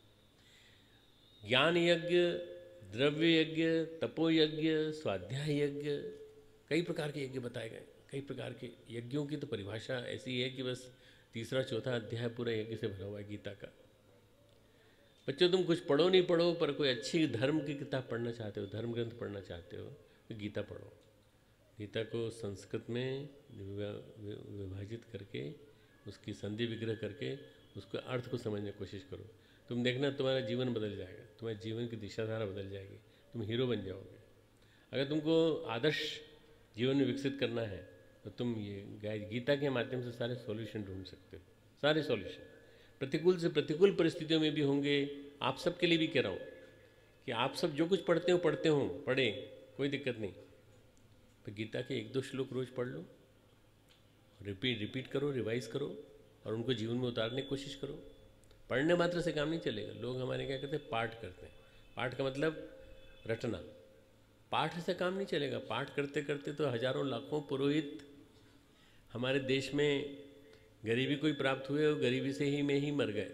ज्ञान यज्ञ, द्रव्य यज्ञ, तपो यज्ञ, स्वाध्याय यज्ञ, कई प्रकार के यज्ञ बताए गए। कई प्रकार के यज्ञों की तो परिभाषा ऐसी है कि बस तीसरा चौथा अध्याय पूरा यज्ञ से भरा हुआ है गीता का। बच्चों तुम कुछ पढ़ो नहीं पढ़ो, पर कोई अच्छी धर्म की किताब पढ़ना चाहते हो, धर्म ग्रंथ पढ़ना चाहते हो तो गीता पढ़ो। गीता को संस्कृत में विभाजित करके उसकी संधि विग्रह करके उसके अर्थ को समझने की कोशिश करो। तुम देखना तुम्हारा जीवन बदल जाएगा, तुम्हारे जीवन की दिशाधारा बदल जाएगी, तुम हीरो बन जाओगे। अगर तुमको आदर्श जीवन में विकसित करना है तो तुम ये गीता के माध्यम से सारे सॉल्यूशन ढूंढ सकते हो, सारे सॉल्यूशन। प्रतिकूल से प्रतिकूल परिस्थितियों में भी होंगे, आप सबके लिए भी कह रहा हूँ कि आप सब जो कुछ पढ़ते हो पढ़ते हो पढ़े, कोई दिक्कत नहीं, तो गीता के एक दो श्लोक रोज पढ़ लो, रिपीट रिपीट करो, रिवाइज करो और उनको जीवन में उतारने की कोशिश करो। पढ़ने मात्र से काम नहीं चलेगा। लोग हमारे क्या करते हैं, पाठ करते हैं। पाठ का मतलब रटना, पाठ से काम नहीं चलेगा। पाठ करते करते तो हजारों लाखों पुरोहित हमारे देश में गरीबी को ही प्राप्त हुए और गरीबी से ही में ही मर गए,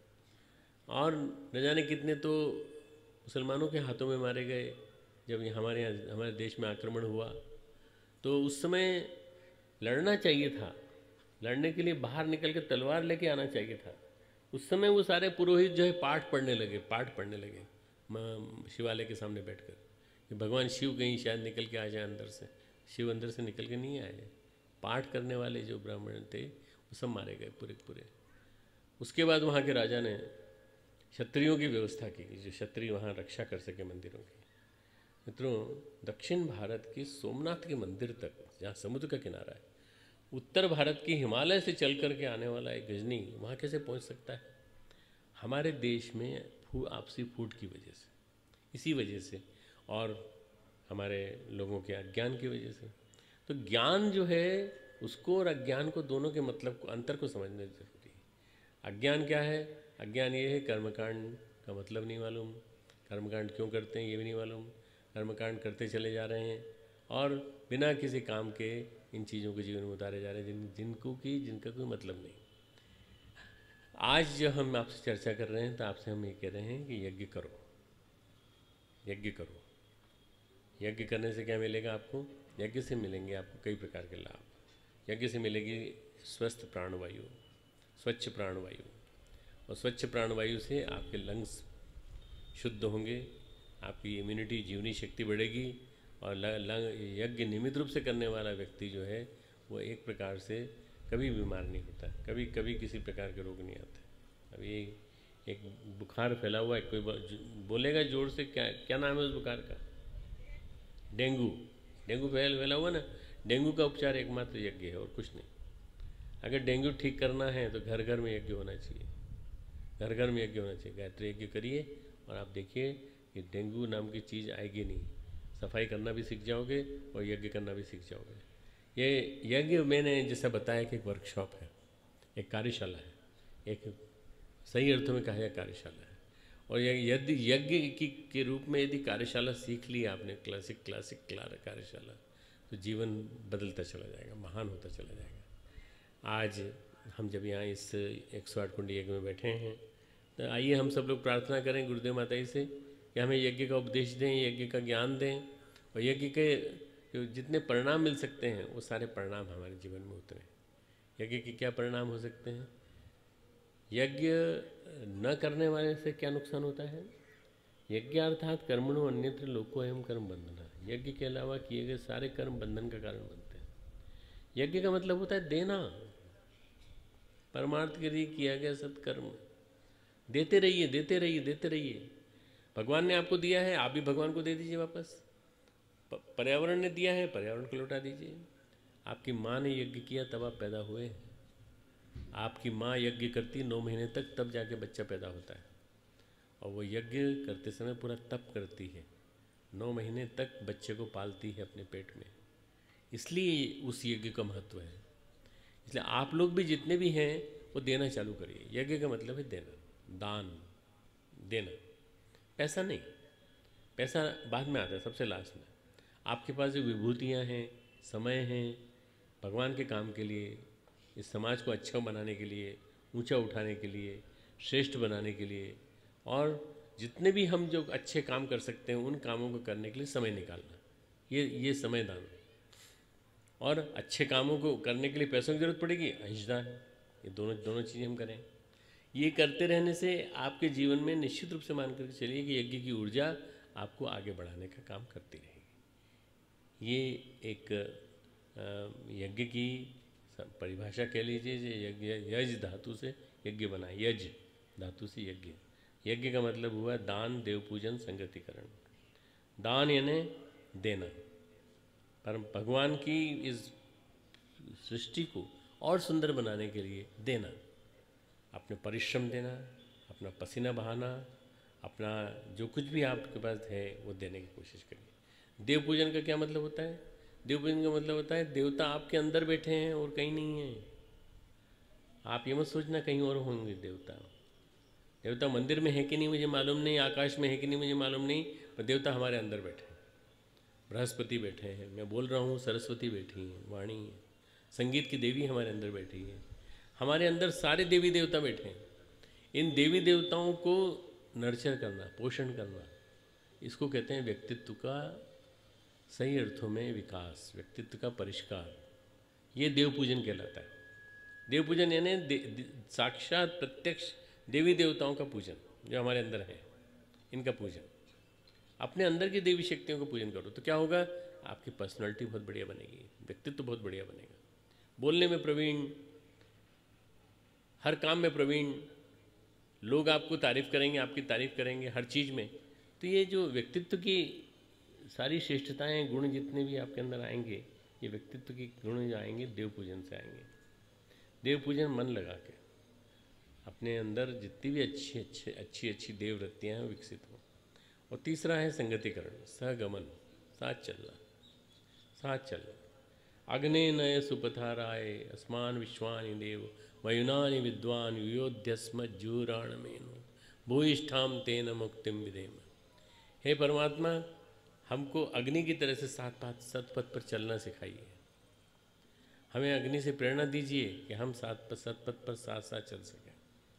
और न जाने कितने तो मुसलमानों के हाथों में मारे गए। जब ये हमारे यहाँ हमारे देश में आक्रमण हुआ तो उस समय लड़ना चाहिए था, लड़ने के लिए बाहर निकल के तलवार लेके आना चाहिए था। उस समय वो सारे पुरोहित जो है पाठ पढ़ने लगे, पाठ पढ़ने लगे शिवालय के सामने बैठकर कि भगवान शिव कहीं शायद निकल के आ जाए अंदर से। शिव अंदर से निकल के नहीं आए, पाठ करने वाले जो ब्राह्मण थे वो सब मारे गए पूरे पूरे। उसके बाद वहाँ के राजा ने क्षत्रियों की व्यवस्था की, जो क्षत्रिय वहाँ रक्षा कर सके मंदिरों की। मित्रों, दक्षिण भारत की सोमनाथ के मंदिर तक, जहाँ समुद्र का किनारा है, उत्तर भारत की हिमालय से चल कर के आने वाला एक गजनी वहाँ कैसे पहुँच सकता है? हमारे देश में फू आपसी फूट की वजह से, इसी वजह से, और हमारे लोगों के अज्ञान की वजह से। तो ज्ञान जो है उसको और अज्ञान को, दोनों के मतलब को, अंतर को समझना जरूरी है। अज्ञान क्या है? अज्ञान ये है कर्मकांड का मतलब नहीं मालूम, कर्मकांड क्यों करते हैं ये भी नहीं मालूम, कर्मकांड करते चले जा रहे हैं और बिना किसी काम के इन चीज़ों को जीवन में उतारे जा रहे हैं जिन जिनको की जिनका कोई मतलब नहीं। आज जो हम आपसे चर्चा कर रहे हैं तो आपसे हम ये कह रहे हैं कि यज्ञ करो, यज्ञ करो। यज्ञ करने से क्या मिलेगा आपको? यज्ञ से मिलेंगे आपको कई प्रकार के लाभ। यज्ञ से मिलेगी स्वस्थ प्राणवायु, स्वच्छ प्राणवायु, और स्वच्छ प्राणवायु से आपके लंग्स शुद्ध होंगे, आपकी इम्यूनिटी, जीवनी शक्ति बढ़ेगी, और यज्ञ नियमित रूप से करने वाला व्यक्ति जो है वो एक प्रकार से कभी बीमार नहीं होता, कभी कभी किसी प्रकार के रोग नहीं आते। अभी एक बुखार फैला हुआ है, कोई बोलेगा जोर से, क्या क्या नाम है उस बुखार का? डेंगू। डेंगू फैल फैला हुआ ना, डेंगू का उपचार एकमात्र यज्ञ है और कुछ नहीं। अगर डेंगू ठीक करना है तो घर घर में यज्ञ होना चाहिए, घर घर में यज्ञ होना चाहिए। गायत्री यज्ञ करिए और आप देखिए कि डेंगू नाम की चीज़ आएगी नहीं। सफाई करना भी सीख जाओगे और यज्ञ करना भी सीख जाओगे। ये यज्ञ मैंने जैसा बताया कि एक वर्कशॉप है, एक कार्यशाला है, एक सही अर्थों में कहा जाए कार्यशाला है। और यदि यज्ञ की के रूप में यदि कार्यशाला सीख ली आपने, क्लासिक क्लासिक कार्यशाला, तो जीवन बदलता चला जाएगा, महान होता चला जाएगा। आज हम जब यहाँ इस एक सौ आठ कुंडी यज्ञ में बैठे हैं तो आइए हम सब लोग प्रार्थना करें गुरुदेव माता जी से कि हमें यज्ञ का उपदेश दें, यज्ञ का ज्ञान दें, और यज्ञ के जो जितने परिणाम मिल सकते हैं वो सारे परिणाम हमारे जीवन में उतरें। यज्ञ के क्या परिणाम हो सकते हैं? यज्ञ न करने वाले से क्या नुकसान होता है? यज्ञ अर्थात कर्मणो अन्यत्र लोको एवं कर्म बंधना। यज्ञ के अलावा किए गए सारे कर्म बंधन का कारण बनते हैं। यज्ञ का मतलब होता है देना, परमार्थ के लिए किया गया सत्कर्म। देते रहिए, देते रहिए, देते रहिए। भगवान ने आपको दिया है, आप भी भगवान को दे दीजिए वापस। पर्यावरण ने दिया है, पर्यावरण को लौटा दीजिए। आपकी माँ ने यज्ञ किया तब आप पैदा हुए। आपकी माँ यज्ञ करती नौ महीने तक, तब जाके बच्चा पैदा होता है। और वो यज्ञ करते समय पूरा तप करती है, नौ महीने तक बच्चे को पालती है अपने पेट में। इसलिए उस यज्ञ का महत्व है। इसलिए आप लोग भी जितने भी हैं वो देना चालू करिए। यज्ञ का मतलब है देना, दान देना, पैसा नहीं। पैसा बाद में आता है, सबसे लास्ट में। आपके पास जो विभूतियाँ हैं, समय हैं, भगवान के काम के लिए, इस समाज को अच्छा बनाने के लिए, ऊंचा उठाने के लिए, श्रेष्ठ बनाने के लिए, और जितने भी हम जो अच्छे काम कर सकते हैं उन कामों को करने के लिए समय निकालना, ये ये समय दान। और अच्छे कामों को करने के लिए पैसों की ज़रूरत पड़ेगी, अंशदान। ये दोनों दोनों चीज़ें हम करें। ये करते रहने से आपके जीवन में निश्चित रूप से मान करके चलिए कि यज्ञ की ऊर्जा आपको आगे बढ़ाने का काम करती रहेगी। ये एक यज्ञ की परिभाषा कह लीजिए। यज्ञ यज धातु से यज्ञ बना, यज धातु से यज्ञ। यज्ञ का मतलब हुआ दान, देव पूजन, संगतिकरण। दान यानी देना, पर भगवान की इस सृष्टि को और सुंदर बनाने के लिए देना, अपने परिश्रम देना, अपना पसीना बहाना, अपना जो कुछ भी आपके पास है वो देने की कोशिश करिए। देव पूजन का क्या मतलब होता है? देव पूजन का मतलब होता है देवता आपके अंदर बैठे हैं और कहीं नहीं हैं। आप ये मत सोचना कहीं और होंगे देवता। देवता मंदिर में है कि नहीं मुझे मालूम नहीं, आकाश में है कि नहीं मुझे मालूम नहीं, पर देवता हमारे अंदर बैठे हैं। बृहस्पति बैठे हैं, मैं बोल रहा हूँ, सरस्वती बैठी हैं, वाणी है, संगीत की देवी हमारे अंदर बैठी है। हमारे अंदर सारे देवी देवता बैठे हैं। इन देवी देवताओं को नर्चर करना, पोषण करना, इसको कहते हैं व्यक्तित्व का सही अर्थों में विकास, व्यक्तित्व का परिष्कार। ये देव पूजन कहलाता है। देव पूजन यानी साक्षात प्रत्यक्ष देवी देवताओं का पूजन जो हमारे अंदर है, इनका पूजन। अपने अंदर की देवी शक्तियों का पूजन करो तो क्या होगा? आपकी पर्सनालिटी बहुत बढ़िया बनेगी, व्यक्तित्व बहुत बढ़िया बनेगा, बोलने में प्रवीण, हर काम में प्रवीण, लोग आपको तारीफ़ करेंगे, आपकी तारीफ़ करेंगे हर चीज़ में। तो ये जो व्यक्तित्व की सारी श्रेष्ठताएं, गुण जितने भी आपके अंदर आएंगे, ये व्यक्तित्व के गुण जो आएंगे देव पूजन से आएंगे। देव पूजन मन लगा के अपने अंदर जितनी भी अच्छी अच्छी अच्छी अच्छी देववृत्तियाँ हैं विकसित हों। और तीसरा है संगतिकरण, सहगमन, साथ चलना, साथ चलना। अग्ने नय सुपथाराय अस्मान विश्वानि देव वयुनानि विद्वान युयोध्यस्म जूराण मेनु भूयिष्ठाम तेन मुक्तिम विदेम। हे परमात्मा, हमको अग्नि की तरह से सात पात सतपथ पर चलना सिखाइए। हमें अग्नि से प्रेरणा दीजिए कि हम सात सतपथ पर साथ साथ चल सकें।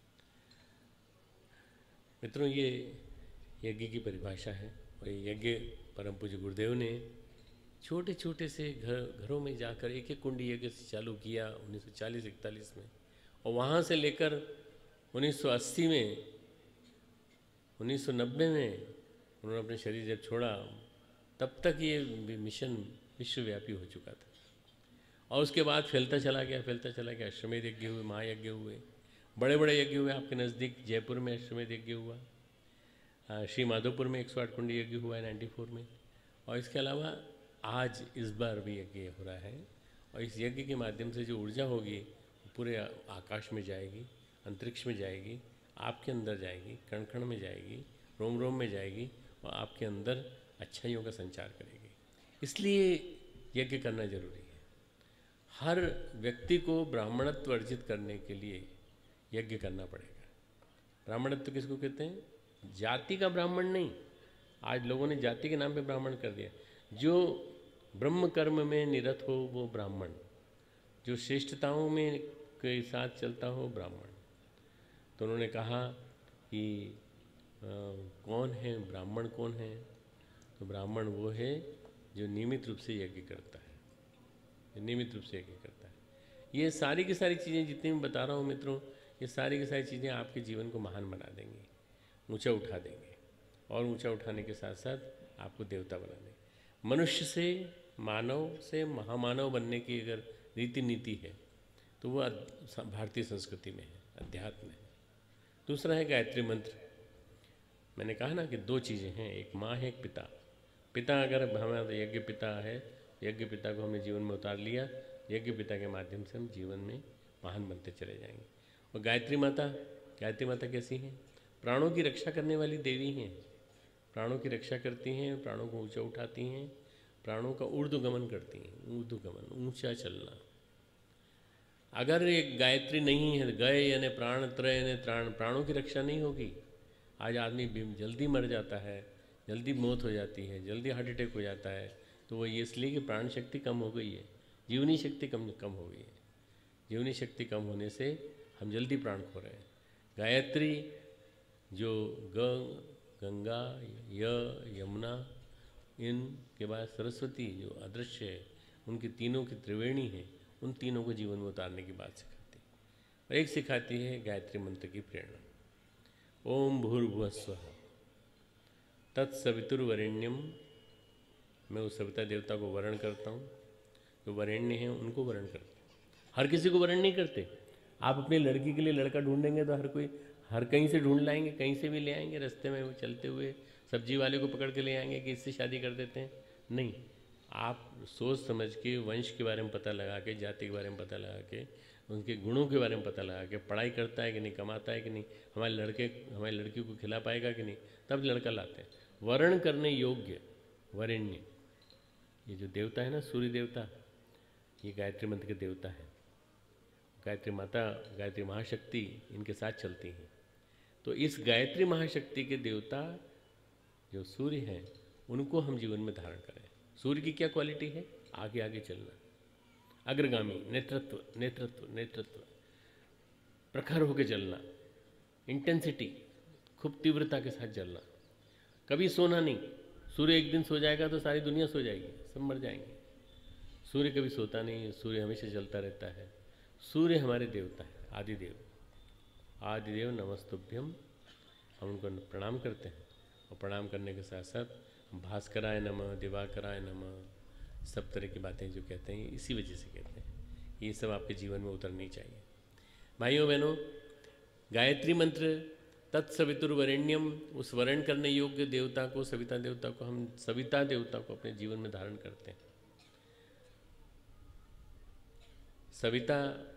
मित्रों, ये यज्ञ की परिभाषा है। और यज्ञ परम पूज्य गुरुदेव ने छोटे छोटे से घर घरों में जाकर एक एक कुंडी यज्ञ से चालू किया उन्नीस सौ चालीस इकतालीस में, और वहाँ से लेकर उन्नीस सौ अस्सी में, उन्नीस सौ नब्बे में उन्होंने अपने शरीर जब छोड़ा, तब तक ये मिशन विश्वव्यापी हो चुका था। और उसके बाद फैलता चला गया, फैलता चला गया। अश्वमेध यज्ञ हुए, महायज्ञ हुए, बड़े बड़े यज्ञ हुए। आपके नज़दीक जयपुर में अश्वमेध यज्ञ हुआ, श्री माधोपुर में एक सौ आठ कुंडी यज्ञ हुआ है नाइन्टी फोर में। और इसके अलावा आज इस बार भी यज्ञ हो रहा है। और इस यज्ञ के माध्यम से जो ऊर्जा होगी वो पूरे आकाश में जाएगी, अंतरिक्ष में जाएगी, आपके अंदर जाएगी, कण कण में जाएगी, रोम रोम में जाएगी, और आपके अंदर अच्छाइयों का संचार करेगी। इसलिए यज्ञ करना जरूरी है। हर व्यक्ति को ब्राह्मणत्व अर्जित करने के लिए यज्ञ करना पड़ेगा। ब्राह्मणत्व किसको कहते हैं? जाति का ब्राह्मण नहीं। आज लोगों ने जाति के नाम पे ब्राह्मण कर दिया। जो ब्रह्म कर्म में निरत हो वो ब्राह्मण, जो श्रेष्ठताओं में के साथ चलता हो ब्राह्मण। तो उन्होंने कहा कि आ, कौन है ब्राह्मण, कौन है? तो ब्राह्मण वो है जो नियमित रूप से यज्ञ करता है, नियमित रूप से यज्ञ करता है। ये सारी की सारी चीज़ें जितनी मैं बता रहा हूँ मित्रों, ये सारी की सारी चीज़ें आपके जीवन को महान बना देंगी, ऊंचा उठा देंगे। और ऊंचा उठाने के साथ साथ आपको देवता बनाने। मनुष्य से, मानव से महामानव बनने की अगर रीति नीति है तो वो भारतीय संस्कृति में है, अध्यात्म है। दूसरा है गायत्री मंत्र। मैंने कहा ना कि दो चीज़ें हैं, एक माँ है, एक पिता। पिता अगर हमारा यज्ञ पिता है, यज्ञ पिता को हमने जीवन में उतार लिया, यज्ञ पिता के माध्यम से हम जीवन में महान बनते चले जाएंगे। और गायत्री माता, गायत्री माता कैसी हैं? प्राणों की रक्षा करने वाली देवी हैं। प्राणों की रक्षा करती हैं, प्राणों को ऊंचा उठाती हैं, प्राणों का ऊर्ध्वगमन करती हैं। ऊर्ध्वगमन, ऊंचा चलना। अगर एक गायत्री नहीं है, गए यानी प्राण, त्रय यानी त्राण, प्राणों की रक्षा नहीं होगी। आज आदमी जल्दी मर जाता है, जल्दी मौत हो जाती है, जल्दी हार्ट अटैक हो जाता है, तो वो ये इसलिए कि प्राण शक्ति कम हो गई है, जीवनी शक्ति कम कम हो गई है। जीवनी शक्ति कम होने से हम जल्दी प्राण खो रहे हैं। गायत्री जो ग गंगा, य, यमुना, इनके बाद सरस्वती जो अदृश्य है, उनकी तीनों की त्रिवेणी है, उन तीनों को जीवन में उतारने की बात सिखाती है। और एक सिखाती है गायत्री मंत्र की प्रेरणा। ओम भूर्भुवस्वः तत्सवितुर्वरेण्यम। मैं उस सविता देवता को वर्ण करता हूँ, जो वरेण्य हैं उनको वर्ण करते हैं। हर किसी को वर्ण नहीं करते। आप अपनी लड़की के लिए लड़का ढूंढेंगे तो हर कोई, हर कहीं से ढूंढ लाएंगे, कहीं से भी ले आएंगे, रास्ते में वो चलते हुए सब्जी वाले को पकड़ के ले आएंगे कि इससे शादी कर देते हैं। नहीं, आप सोच समझ के, वंश के बारे में पता लगा के, जाति के बारे में पता लगा के, उनके गुणों के बारे में पता लगा के, पढ़ाई करता है कि नहीं, कमाता है कि नहीं, हमारे लड़के हमारी लड़की को खिला पाएगा कि नहीं, तब लड़का लाते हैं। वर्ण करने योग्य वरेण्य, ये जो देवता है ना, सूर्य देवता, ये गायत्री मंत्र के देवता है। गायत्री माता, गायत्री महाशक्ति इनके साथ चलती हैं। तो इस गायत्री महाशक्ति के देवता जो सूर्य हैं, उनको हम जीवन में धारण करें। सूर्य की क्या क्वालिटी है? आगे आगे चलना, अग्रगामी, नेतृत्व नेतृत्व नेतृत्व, प्रखर होकर चलना, इंटेंसिटी, खूब तीव्रता के साथ चलना, कभी सोना नहीं। सूर्य एक दिन सो जाएगा तो सारी दुनिया सो जाएगी, सब मर जाएंगे। सूर्य कभी सोता नहीं, सूर्य हमेशा चलता रहता है। सूर्य हमारे देवता है, आदिदेव। आदिदेव नमस्तुभ्यम, हम उनको प्रणाम करते हैं। और प्रणाम करने के साथ साथ भास्कराय नमः, दिवाकराय नमः, सब तरह की बातें जो कहते हैं इसी वजह से कहते हैं। ये सब आपके जीवन में उतरनी चाहिए। भाइयों बहनों, गायत्री मंत्र तत्सवितुर्वरेण्यम, उस वर्ण करने योग्य देवता को, सविता देवता को, हम सविता देवता को अपने जीवन में धारण करते हैं। सविता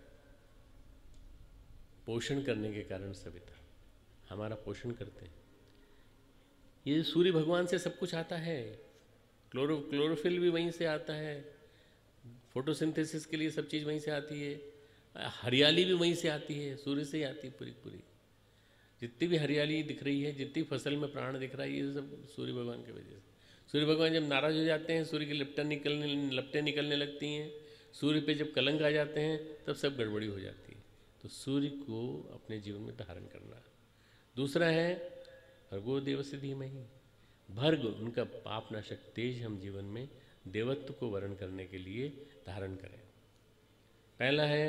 पोषण करने के कारण सविता हमारा पोषण करते हैं। ये सूर्य भगवान से सब कुछ आता है। क्लोरो क्लोरोफिल भी वहीं से आता है, फोटोसिंथेसिस के लिए सब चीज़ वहीं से आती है, हरियाली भी वहीं से आती है, सूर्य से ही आती है पूरी पूरी। जितनी भी हरियाली दिख रही है, जितनी फसल में प्राण दिख रहा है, ये सब सूर्य भगवान की वजह से। सूर्य भगवान जब नाराज हो जाते हैं, सूर्य की लिपटें निकलने लपटें निकलने लगती हैं, सूर्य पे जब कलंक आ जाते हैं, तब सब गड़बड़ी हो जाती है। तो सूर्य को अपने जीवन में धारण करना। दूसरा है भर्गो देवस्य धीमहि, भर्ग उनका पापनाशक तेज हम जीवन में देवत्व को वर्ण करने के लिए धारण करें। पहला है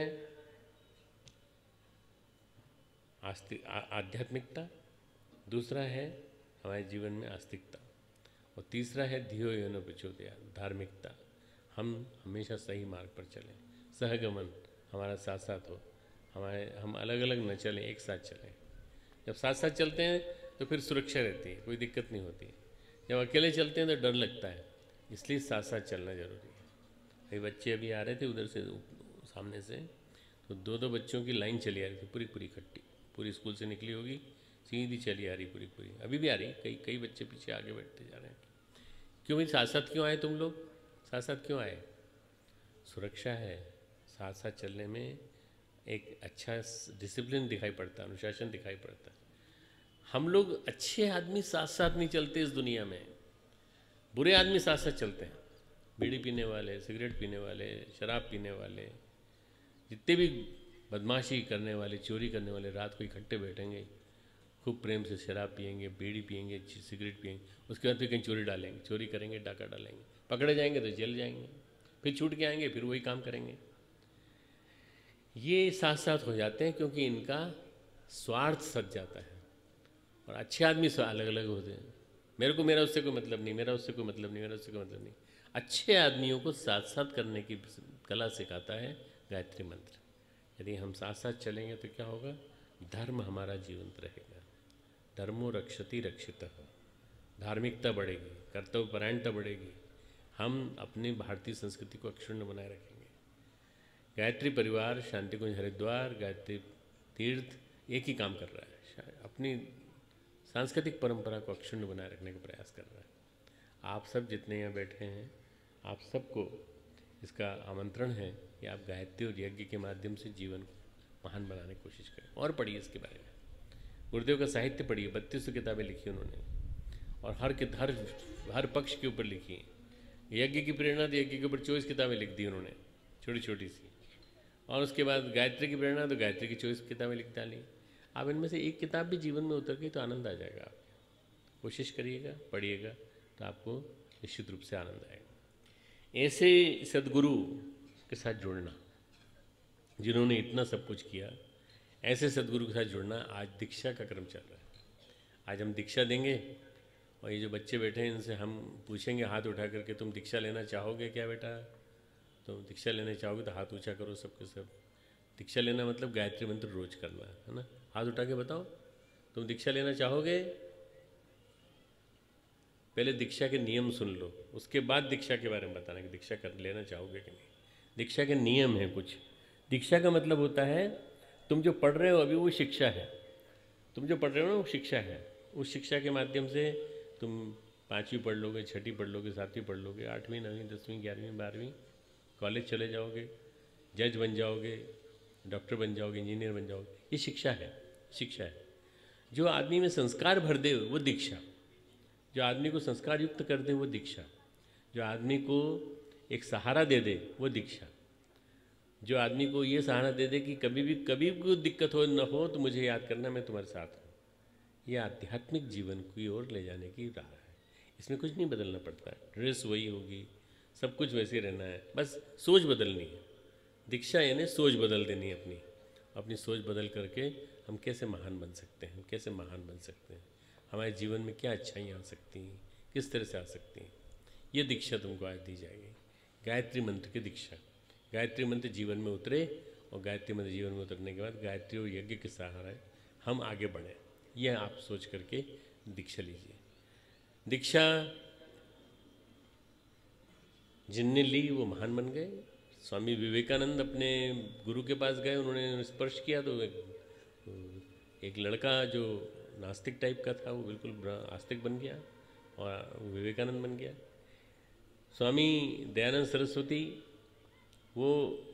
आस्तिक आध्यात्मिकता, दूसरा है हमारे जीवन में आस्तिकता, और तीसरा है धियो यो न प्रचोदयात्, धार्मिकता। हम हमेशा सही मार्ग पर चलें, सहगमन हमारा साथ साथ हो, हमारे हम अलग अलग न चलें, एक साथ चलें। जब साथ साथ चलते हैं तो फिर सुरक्षा रहती है, कोई दिक्कत नहीं होती। जब अकेले चलते हैं तो डर लगता है, इसलिए साथ साथ चलना जरूरी है। कई बच्चे अभी आ रहे थे उधर से सामने से, तो दो दो बच्चों की लाइन चली आ रही थी, पूरी पूरी इकट्ठी, पूरी स्कूल से निकली होगी, सीधी चली आ रही पूरी पूरी, अभी भी आ रही। कई कई बच्चे पीछे आगे बैठते जा रहे हैं। क्यों भाई, साथ साथ क्यों आए तुम लोग? साथ साथ क्यों आए? सुरक्षा है। साथ साथ चलने में एक अच्छा डिसिप्लिन दिखाई पड़ता है, अनुशासन दिखाई पड़ता है। हम लोग अच्छे आदमी साथ साथ नहीं चलते इस दुनिया में, बुरे आदमी साथ साथ चलते हैं। बीड़ी पीने वाले, सिगरेट पीने वाले, शराब पीने वाले, जितने भी बदमाशी करने वाले, चोरी करने वाले, रात को इकट्ठे बैठेंगे, खूब प्रेम से शराब पिएंगे, बीड़ी पिएंगे, सिगरेट पिएंगे, उसके बाद फिर कहीं चोरी डालेंगे, चोरी करेंगे, डाका डालेंगे, पकड़े जाएंगे तो जेल जाएंगे, फिर छूट के आएंगे, फिर वही काम करेंगे। ये साथ साथ हो जाते हैं क्योंकि इनका स्वार्थ सज जाता है। और अच्छे आदमी अलग अलग होते हैं, मेरे को मेरा उससे कोई मतलब नहीं, मेरा उससे कोई मतलब नहीं, मेरा उससे कोई मतलब नहीं। अच्छे आदमियों को साथ साथ करने की कला सिखाता है गायत्री मंत्र। यदि हम साथ साथ चलेंगे तो क्या होगा? धर्म हमारा जीवंत रहेगा। धर्मो रक्षति रक्षितः, धार्मिकता बढ़ेगी, कर्तव्यपरायणता बढ़ेगी, हम अपनी भारतीय संस्कृति को अक्षुण्ण बनाए रखेंगे। गायत्री परिवार, शांति कुंज हरिद्वार, गायत्री तीर्थ एक ही काम कर रहा है, अपनी सांस्कृतिक परंपरा को अक्षुण्ण बनाए रखने का प्रयास कर रहा है। आप सब जितने यहाँ बैठे हैं, आप सबको इसका आमंत्रण है कि आप गायत्री और यज्ञ के माध्यम से जीवन को महान बनाने की कोशिश करें। और पढ़िए इसके बारे में, गुरुदेव का साहित्य पढ़िए, बत्तीस सौ किताबें लिखी उन्होंने, और हर के हर हर पक्ष के ऊपर लिखी। यज्ञ की प्रेरणा तो यज्ञ के ऊपर चौबीस किताबें लिख दी उन्होंने, छोटी छोटी सी। और उसके बाद गायत्री की प्रेरणा तो गायत्री की चौबीस किताबें लिख डाली। आप इनमें से एक किताब भी जीवन में उतर गई तो आनंद आ जाएगा। आप कोशिश करिएगा, पढ़िएगा, तो आपको निश्चित रूप से आनंद आएगा। ऐसे सद्गुरु के साथ जुड़ना, जिन्होंने इतना सब कुछ किया, ऐसे सद्गुरु के साथ जुड़ना। आज दीक्षा का क्रम चल रहा है। आज हम दीक्षा देंगे, और ये जो बच्चे बैठे हैं इनसे हम पूछेंगे हाथ उठा करके, तुम दीक्षा लेना चाहोगे क्या बेटा? तुम दीक्षा लेना चाहोगे तो हाथ ऊंचा करो सबके सब। दीक्षा लेना मतलब गायत्री मंत्र रोज करना है ना। हाथ उठा के बताओ, तुम दीक्षा लेना चाहोगे? पहले दीक्षा के नियम सुन लो, उसके बाद दीक्षा के बारे में बताना कि दीक्षा कर लेना चाहोगे कि नहीं। दीक्षा के नियम हैं कुछ। दीक्षा का मतलब होता है तुम जो पढ़ रहे हो अभी वो शिक्षा है, तुम जो पढ़ रहे हो ना वो शिक्षा है। उस शिक्षा के माध्यम से तुम पाँचवीं पढ़ लोगे, छठी पढ़ लोगे, सातवीं पढ़ लोगे, आठवीं, नवीं, दसवीं, ग्यारहवीं, बारहवीं, कॉलेज चले जाओगे, जज बन जाओगे, डॉक्टर बन जाओगे, इंजीनियर बन जाओगे। ये शिक्षा है, शिक्षा है। जो आदमी में संस्कार भर दे वो दीक्षा, जो आदमी को संस्कार युक्त कर दे वो दीक्षा, जो आदमी को एक सहारा दे दे वो दीक्षा, जो आदमी को ये सहारा दे दे कि कभी भी कभी कोई दिक्कत हो न हो तो मुझे याद करना, मैं तुम्हारे साथ हूँ। ये आध्यात्मिक जीवन की ओर ले जाने की राह है। इसमें कुछ नहीं बदलना पड़ता है, ड्रेस वही होगी, सब कुछ वैसे ही रहना है, बस सोच बदलनी है। दीक्षा यानी सोच बदल देनी है अपनी। अपनी सोच बदल करके हम कैसे महान बन सकते हैं, कैसे महान बन सकते हैं, हमारे जीवन में क्या अच्छाइयाँ आ सकती हैं, किस तरह से आ सकती हैं। ये दीक्षा तुमको आज दी जाएगी, गायत्री मंत्र की दीक्षा। गायत्री मंत्र जीवन में उतरे, और गायत्री मंत्र जीवन में उतरने के बाद गायत्री और यज्ञ के सहारे हम आगे बढ़ें, यह आप सोच करके दीक्षा लीजिए। दीक्षा जिनने ली वो महान बन गए। स्वामी विवेकानंद अपने गुरु के पास गए, उन्होंने स्पर्श किया तो एक, एक लड़का जो नास्तिक टाइप का था वो बिल्कुल आस्तिक बन गया और विवेकानंद बन गया। स्वामी दयानंद सरस्वती वो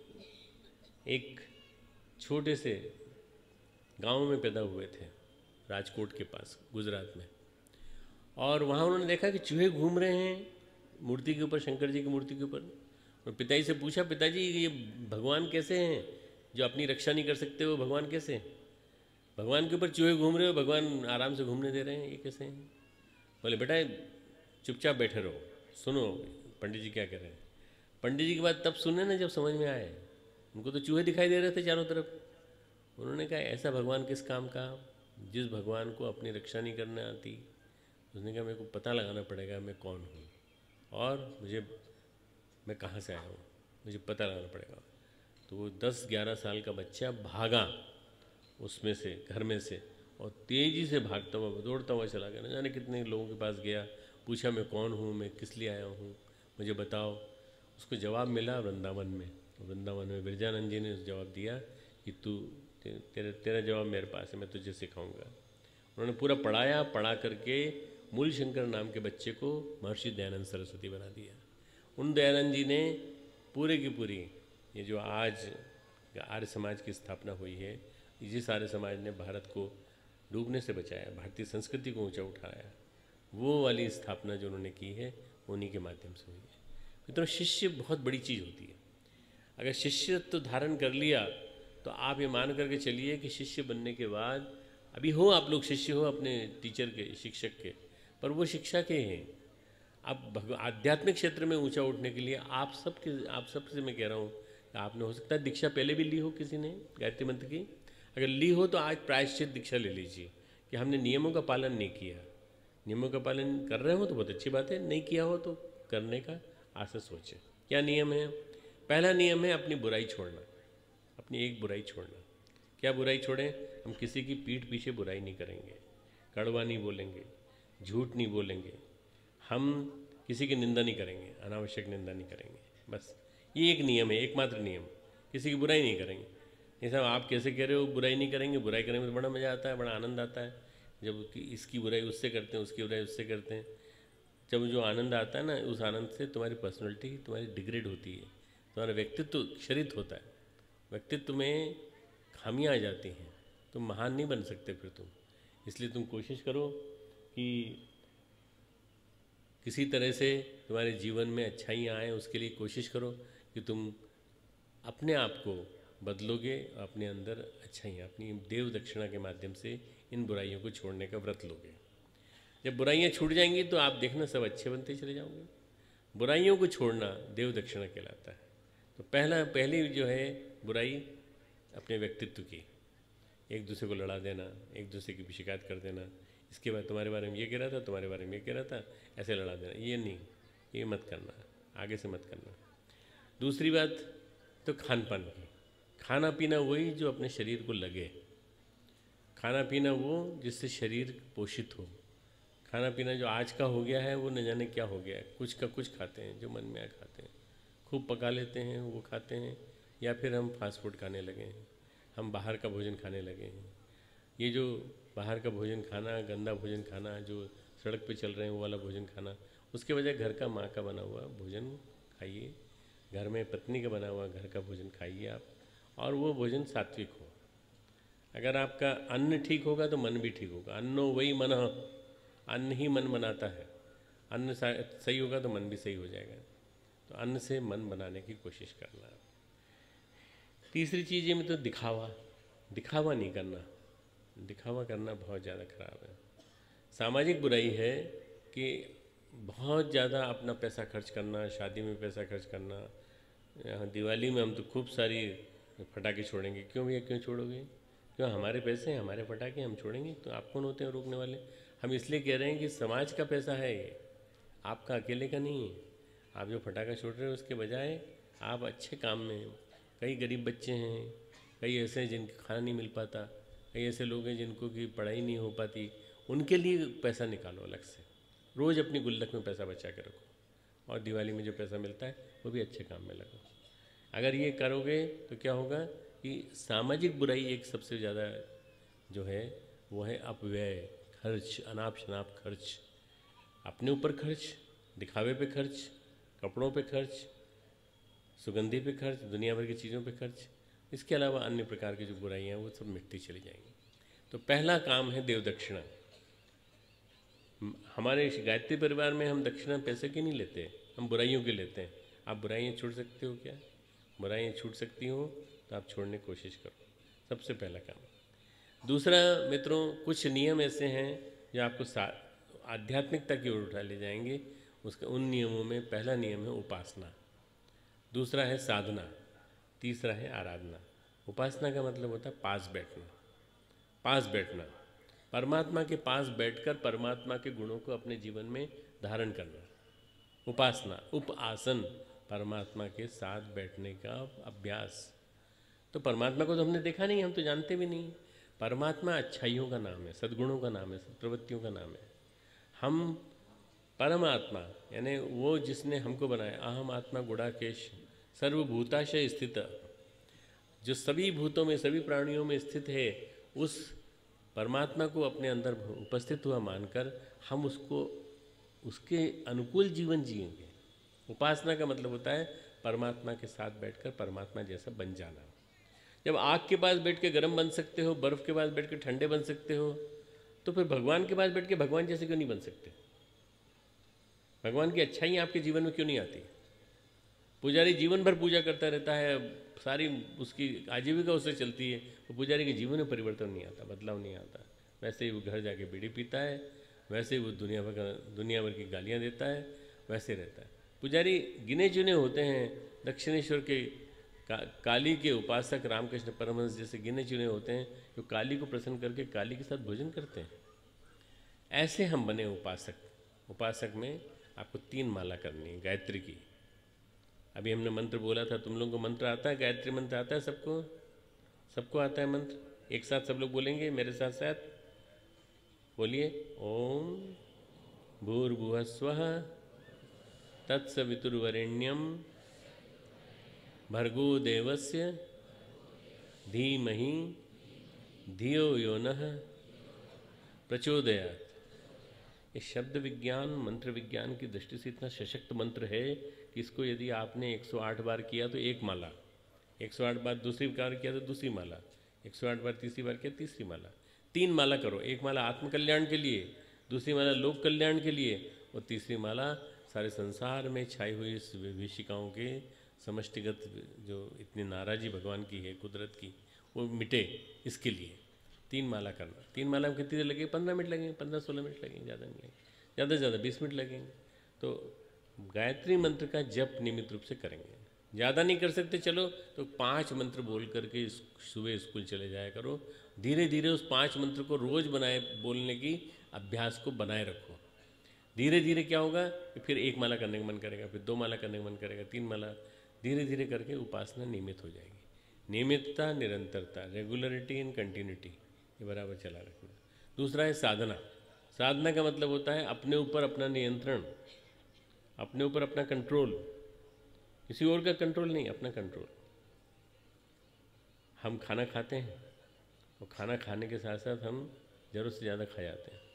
एक छोटे से गांव में पैदा हुए थे, राजकोट के पास गुजरात में, और वहाँ उन्होंने देखा कि चूहे घूम रहे हैं मूर्ति के ऊपर, शंकर जी की मूर्ति के ऊपर। और पिताजी से पूछा, पिताजी ये भगवान कैसे हैं, जो अपनी रक्षा नहीं कर सकते वो भगवान कैसे हैं? भगवान के ऊपर चूहे घूम रहे हो, भगवान आराम से घूमने दे रहे हैं, ये कैसे हैं? बोले बेटा चुपचाप बैठे रहो, सुनो पंडित जी क्या कह रहे हैं। पंडित जी की बात तब सुने ना जब समझ में आए। उनको तो चूहे दिखाई दे रहे थे चारों तरफ। उन्होंने कहा ऐसा भगवान किस काम का, जिस भगवान को अपनी रक्षा नहीं करने आती। उसने कहा मेरे को पता लगाना पड़ेगा मैं कौन हूँ और मुझे मैं कहाँ से आया हूँ, मुझे पता लगाना पड़ेगा। तो वो दस ग्यारह साल का बच्चा भागा उसमें से, घर में से, और तेज़ी से भागता हुआ दौड़ता हुआ चला गया। न जाने कितने लोगों के पास गया, पूछा मैं कौन हूँ, मैं किस लिए आया हूँ, मुझे बताओ। उसको जवाब मिला वृंदावन में। वृंदावन में विरजानंद जी ने जवाब दिया कि तू ते, तेरा तेरा जवाब मेरे पास है, मैं तुझे सिखाऊंगा। उन्होंने पूरा पढ़ाया, पढ़ा करके मूल शंकर नाम के बच्चे को महर्षि दयानंद सरस्वती बना दिया। उन दयानंद जी ने पूरे की पूरी ये जो आज आर्य समाज की स्थापना हुई है, जिस आर्य समाज ने भारत को डूबने से बचाया, भारतीय संस्कृति को ऊंचा उठाया, वो वाली स्थापना जो उन्होंने की है उन्हीं के माध्यम से हुई है। तो शिष्य बहुत बड़ी चीज़ होती है। अगर शिष्यत्व तो धारण कर लिया तो आप ये मान करके चलिए कि शिष्य बनने के बाद, अभी हो आप लोग शिष्य हो अपने टीचर के, शिक्षक के, पर वो शिक्षा के हैं। आप आध्यात्मिक क्षेत्र में ऊंचा उठने के लिए आप सबके आप सबसे मैं कह रहा हूँ, आपने हो सकता है दीक्षा पहले भी ली हो किसी ने गायत्री मंत्र की। अगर ली हो तो आज प्रायश्चित दीक्षा ले लीजिए कि हमने नियमों का पालन नहीं किया, नियमों का पालन कर रहे हो तो बहुत अच्छी बात है, नहीं किया हो तो करने का आशा सोचें। क्या नियम है? पहला नियम है अपनी बुराई छोड़ना, अपनी एक बुराई छोड़ना। क्या बुराई छोड़ें? हम किसी की पीठ पीछे बुराई नहीं करेंगे, कड़वा नहीं बोलेंगे, झूठ नहीं बोलेंगे, हम किसी की निंदा नहीं करेंगे, अनावश्यक निंदा नहीं करेंगे। बस ये एक नियम है, एकमात्र नियम। किसी की बुराई नहीं करेंगे। ये सब आप कैसे कह रहे हो बुराई नहीं करेंगे? बुराई करने में तो बड़ा मज़ा आता है, बड़ा आनंद आता है। जब कि इसकी बुराई उससे करते हैं, उसकी बुराई उससे करते हैं, जब जो आनंद आता है ना, उस आनंद से तुम्हारी पर्सनैलिटी तुम्हारी डिग्रेड होती है, तुम्हारा व्यक्तित्व क्षरित होता है, व्यक्तित्व में खामियाँ आ जाती हैं, तुम महान नहीं बन सकते फिर तुम। इसलिए तुम कोशिश करो कि किसी तरह से तुम्हारे जीवन में अच्छाइयाँ आएँ, उसके लिए कोशिश करो कि तुम अपने आप को बदलोगे, अपने अंदर अच्छाइयाँ, अपनी देव दक्षिणा के माध्यम से इन बुराइयों को छोड़ने का व्रत लोगे। जब बुराइयाँ छूट जाएंगी तो आप देखना सब अच्छे बनते चले जाओगे। बुराइयों को छोड़ना देव दक्षिणा कहलाता है। तो पहला पहली जो है बुराई अपने व्यक्तित्व की, एक दूसरे को लड़ा देना, एक दूसरे की शिकायत कर देना, इसके बाद तुम्हारे बारे में ये कह रहा था, तुम्हारे बारे में ये कह रहा था, ऐसे लड़ा देना, ये नहीं, ये मत करना, आगे से मत करना। दूसरी बात तो खान पान की, खाना पीना वही जो अपने शरीर को लगे, खाना पीना वो जिससे शरीर पोषित हो। खाना पीना जो आज का हो गया है वो न जाने क्या हो गया है, कुछ का कुछ खाते हैं, जो मन में आए खाते हैं, खूब पका लेते हैं वो खाते हैं, या फिर हम फास्ट फूड खाने लगे हैं, हम बाहर का भोजन खाने लगे हैं। ये जो बाहर का भोजन खाना, गंदा भोजन खाना, जो सड़क पे चल रहे हैं वो वाला भोजन खाना, उसके बजाय घर का माँ का बना हुआ भोजन खाइए, घर में पत्नी का बना हुआ घर का भोजन खाइए आप, और वो भोजन सात्विक हो। अगर आपका अन्न ठीक होगा तो मन भी ठीक होगा। अन्नो वही मन, अन्न ही मन बनाता है। अन्न सही होगा तो मन भी सही हो जाएगा। तो अन्न से मन बनाने की कोशिश करना। तीसरी चीज़ ये में तो दिखावा, दिखावा नहीं करना। दिखावा करना बहुत ज़्यादा खराब है। सामाजिक बुराई है कि बहुत ज़्यादा अपना पैसा खर्च करना, शादी में पैसा खर्च करना। यहाँ दिवाली में हम तो खूब सारी फटाके छोड़ेंगे। क्यों भैया, क्यों छोड़ोगे? क्यों? हमारे पैसे हैं, हमारे फटाके हम छोड़ेंगे, तो आप कौन होते हैं रोकने वाले? हम इसलिए कह रहे हैं कि समाज का पैसा है ये, आपका अकेले का नहीं है। आप जो फटाका छोड़ रहे हो उसके बजाय आप अच्छे काम में, कई गरीब बच्चे हैं, कई ऐसे हैं जिनका खाना नहीं मिल पाता, कई ऐसे लोग हैं जिनको की पढ़ाई नहीं हो पाती, उनके लिए पैसा निकालो अलग से। रोज़ अपनी गुल्लक में पैसा बचा के रखो, और दिवाली में जो पैसा मिलता है वो भी अच्छे काम में लगाओ। अगर ये करोगे तो क्या होगा कि सामाजिक बुराई एक सबसे ज़्यादा जो है वो है अपव्यय, खर्च, अनाप शनाप खर्च, अपने ऊपर खर्च, दिखावे पे खर्च, कपड़ों पे खर्च, सुगंधी पे खर्च, दुनिया भर की चीज़ों पे खर्च। इसके अलावा अन्य प्रकार की जो बुराइयाँ हैं वो सब मिटती चली जाएंगी। तो पहला काम है देव दक्षिणा। हमारे गायत्री परिवार में हम दक्षिणा पैसे की नहीं लेते, हम बुराइयों की लेते हैं। आप बुराइयाँ छोड़ सकते हो क्या? बुराइयाँ छूट सकती हो तो आप छोड़ने की कोशिश करो, सबसे पहला काम। दूसरा मित्रों, कुछ नियम ऐसे हैं जो आपको आध्यात्मिकता की ओर उठा ले जाएंगे। उसके उन नियमों में पहला नियम है उपासना, दूसरा है साधना, तीसरा है आराधना। उपासना का मतलब होता है पास बैठना, पास बैठना, परमात्मा के पास बैठकर परमात्मा के गुणों को अपने जीवन में धारण करना। उपासना, उप आसन, परमात्मा के साथ बैठने का अभ्यास। तो परमात्मा को तो हमने देखा नहीं, हम तो जानते भी नहीं। परमात्मा अच्छाइयों का नाम है, सद्गुणों का नाम है, प्रवृत्तियों का नाम है। हम परमात्मा यानी वो जिसने हमको बनाया, अहम आत्मा गुणाकेश सर्वभूताशय स्थित, जो सभी भूतों में, सभी प्राणियों में स्थित है, उस परमात्मा को अपने अंदर उपस्थित हुआ मानकर हम उसको, उसके अनुकूल जीवन जिएंगे। उपासना का मतलब होता है परमात्मा के साथ बैठकर परमात्मा जैसा बन जाना। जब आग के पास बैठ के गर्म बन सकते हो, बर्फ़ के पास बैठ के ठंडे बन सकते हो, तो फिर भगवान के पास बैठ के भगवान जैसे क्यों नहीं बन सकते? भगवान की अच्छाइयाँ आपके जीवन में क्यों नहीं आती? पुजारी जीवन भर पूजा करता रहता है, सारी उसकी आजीविका उससे चलती है, वो पुजारी के जीवन में परिवर्तन नहीं आता, बदलाव नहीं आता। वैसे ही वो घर जाके बीड़ी पीता है, वैसे ही वो दुनिया भर का दुनिया भर की गालियाँ देता है, वैसे रहता है। पुजारी गिने चुने होते हैं, दक्षिणेश्वर के का, काली के उपासक रामकृष्ण परमहंस जैसे गिने चुने होते हैं जो काली को प्रसन्न करके काली के साथ भोजन करते हैं। ऐसे हम बने उपासक। उपासक में आपको तीन माला करनी है गायत्री की। अभी हमने मंत्र बोला था, तुम लोगों को मंत्र आता है? गायत्री मंत्र आता है सबको? सबको आता है मंत्र? एक साथ सब लोग बोलेंगे मेरे साथ साथ, बोलिए। ओम भूर्भुवः स्वः तत्सवितुर्वरेण्यम भर्गो देवस्य धीमहि धियो यो नः प्रचोदयात्। ये शब्द विज्ञान, मंत्र विज्ञान की दृष्टि से इतना सशक्त मंत्र है कि इसको यदि आपने एक सौ आठ बार किया तो एक माला, एक सौ आठ बार दूसरी बार किया तो दूसरी माला, एक सौ आठ बार तीसरी बार किया तीसरी माला। तीन माला करो, एक माला आत्म कल्याण के लिए, दूसरी माला लोक कल्याण के लिए, और तीसरी माला सारे संसार में छाई हुई इस विभीषिकाओं के समष्टिगत जो इतनी नाराज़ी भगवान की है, कुदरत की, वो मिटे, इसके लिए तीन माला करना। तीन माला में कितनी देर लगेगी? पंद्रह मिनट लगेंगे, पंद्रह सोलह मिनट लगेंगे, ज़्यादा नहीं लगेंगे, ज़्यादा से ज़्यादा बीस मिनट लगेंगे। तो गायत्री मंत्र का जप नियमित रूप से करेंगे। ज़्यादा नहीं कर सकते चलो तो पांच मंत्र बोल करके सुबह स्कूल चले जाया करो। धीरे धीरे उस पांच मंत्र को रोज़ बनाए बोलने की अभ्यास को बनाए रखो। धीरे धीरे क्या होगा कि फिर एक माला करने का मन करेगा, फिर दो माला करने का मन करेगा, तीन माला, धीरे धीरे करके उपासना नियमित हो जाएगी। नियमितता, निरंतरता, रेगुलरिटी एंड कंटिन्यूटी, ये बराबर चला रखना। दूसरा है साधना। साधना का मतलब होता है अपने ऊपर अपना नियंत्रण, अपने ऊपर अपना कंट्रोल, किसी और का कंट्रोल नहीं, अपना कंट्रोल। हम खाना खाते हैं और खाना खाने के साथ साथ हम ज़रूरत से ज़्यादा खा जाते हैं।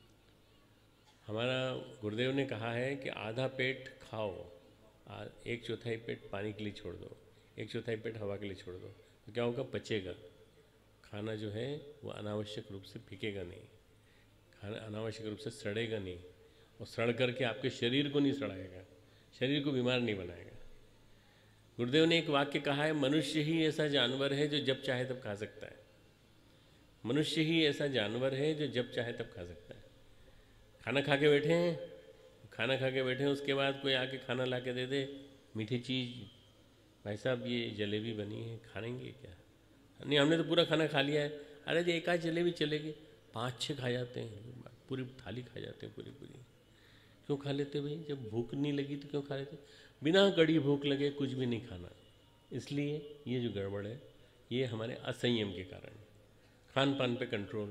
हमारा गुरुदेव ने कहा है कि आधा पेट खाओ, एक चौथाई पेट पानी के लिए छोड़ दो, एक चौथाई पेट हवा के लिए छोड़ दो, तो क्या होगा? पचेगा। खाना जो है वो अनावश्यक रूप से फेंकेगा नहीं, खाना अनावश्यक रूप से सड़ेगा नहीं, और सड़ करके आपके शरीर को नहीं सड़ाएगा, शरीर को बीमार नहीं बनाएगा। गुरुदेव ने एक वाक्य कहा है, मनुष्य ही ऐसा जानवर है जो जब चाहे तब खा सकता है। मनुष्य ही ऐसा जानवर है जो जब चाहे तब खा सकता है। खाना खा के बैठे हैं, खाना खा के बैठे हैं, उसके बाद कोई आके खाना ला के दे दे, मीठी चीज़, भाई साहब ये जलेबी बनी है, खाएंगे क्या? नहीं, हमने तो पूरा खाना खा लिया है। अरे जी एक आध जलेबी चलेगी, पाँच छः खा जाते हैं, पूरी थाली खा जाते हैं पूरी पूरी। क्यों खा लेते भाई? जब भूख नहीं लगी तो क्यों खा लेते? बिना कड़ी भूख लगे कुछ भी नहीं खाना। इसलिए ये जो गड़बड़ है ये हमारे असंयम के कारण। खान पान पे कंट्रोल,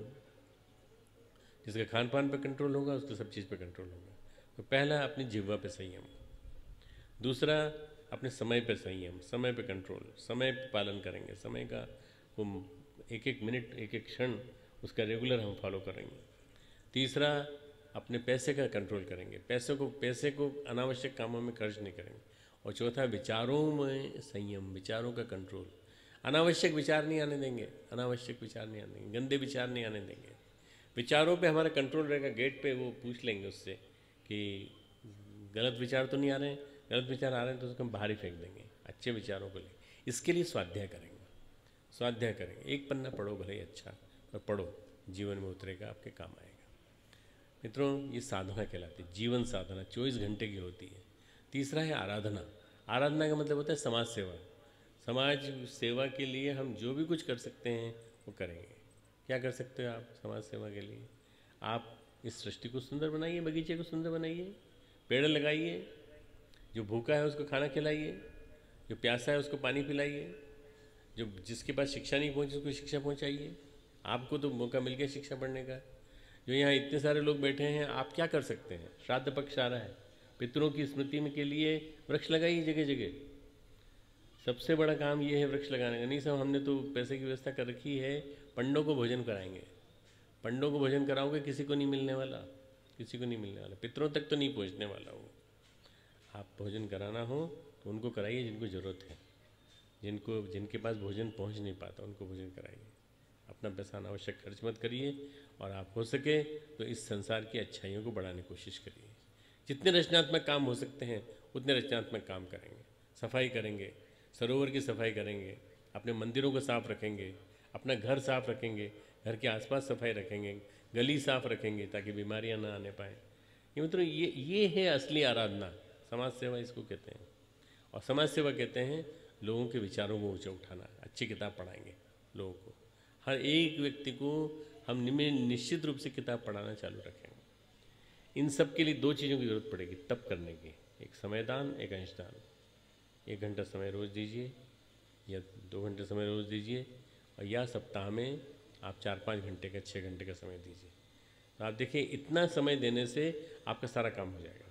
जिसका खान पान पे कंट्रोल होगा उसको सब चीज़ पे कंट्रोल होगा। तो पहला अपनी जिह्वा पे संयम, दूसरा अपने समय पे संयम, समय पे कंट्रोल, समय पे पालन करेंगे, समय का वो एक एक मिनट एक एक क्षण उसका रेगुलर हम फॉलो करेंगे। तीसरा अपने पैसे का कंट्रोल करेंगे, पैसे को पैसे को अनावश्यक कामों में खर्च नहीं करेंगे। और चौथा विचारों में संयम, विचारों का कंट्रोल, अनावश्यक विचार नहीं आने देंगे, अनावश्यक विचार नहीं आने देंगे, गंदे विचार नहीं आने देंगे। विचारों पे हमारा कंट्रोल रहेगा। गेट पे वो पूछ लेंगे उससे कि गलत विचार तो नहीं आ रहे हैं, गलत विचार आ रहे हैं तो उसको हम बाहर ही फेंक देंगे, अच्छे विचारों को ले। इसके लिए स्वाध्याय करेंगे, स्वाध्याय करेंगे। एक पन्ना पढ़ो भले अच्छा, पर पढ़ो, जीवन में उतरेगा, आपके काम आएगा। मित्रों, ये साधना कहलाती है, जीवन साधना चौबीस घंटे की होती है। तीसरा है आराधना। आराधना का मतलब होता है समाज सेवा। समाज सेवा के लिए हम जो भी कुछ कर सकते हैं वो करेंगे। क्या कर सकते हो आप समाज सेवा के लिए? आप इस सृष्टि को सुंदर बनाइए, बगीचे को सुंदर बनाइए, पेड़ लगाइए, जो भूखा है उसको खाना खिलाइए, जो प्यासा है उसको पानी पिलाइए, जो जिसके पास शिक्षा नहीं पहुंची उसको शिक्षा पहुंचाइए। आपको तो मौका मिल गया शिक्षा पढ़ने का। जो यहाँ इतने सारे लोग बैठे हैं, आप क्या कर सकते हैं? श्राद्ध पक्ष आ रहा है, पितरों की स्मृति में के लिए वृक्ष लगाइए जगह जगह। सबसे बड़ा काम ये है वृक्ष लगाने का। नहीं साहब, हमने तो पैसे की व्यवस्था कर रखी है, पंडों को भोजन कराएंगे। पंडों को भोजन कराओगे, किसी को नहीं मिलने वाला, किसी को नहीं मिलने वाला, पितरों तक तो नहीं पहुँचने वाला वो। आप भोजन कराना हो तो उनको कराइए जिनको ज़रूरत है, जिनको जिनके पास भोजन पहुँच नहीं पाता उनको भोजन कराइए। अपना पैसा अनावश्यक खर्च मत करिए, और आप हो सके तो इस संसार की अच्छाइयों को बढ़ाने की कोशिश करिए। जितने रचनात्मक काम हो सकते हैं उतने रचनात्मक काम करेंगे। सफाई करेंगे, सरोवर की सफाई करेंगे, अपने मंदिरों को साफ रखेंगे, अपना घर साफ रखेंगे, घर के आसपास सफाई रखेंगे, गली साफ रखेंगे ताकि बीमारियां ना आने पाएँ। ये मतलब ये ये है असली आराधना, समाज सेवा इसको कहते हैं। और समाज सेवा कहते हैं लोगों के विचारों को ऊँचा उठाना। अच्छी किताब पढ़ाएंगे लोगों को, हर एक व्यक्ति को हम नि- निश्चित रूप से किताब पढ़ाना चालू रखेंगे। इन सब के लिए दो चीज़ों की ज़रूरत पड़ेगी तब करने की, एक समयदान, एक अंशदान। एक घंटा समय रोज़ दीजिए या दो घंटे समय रोज़ दीजिए, और या सप्ताह में आप चार पाँच घंटे का, छः घंटे का समय दीजिए। तो आप देखिए इतना समय देने से आपका सारा काम हो जाएगा।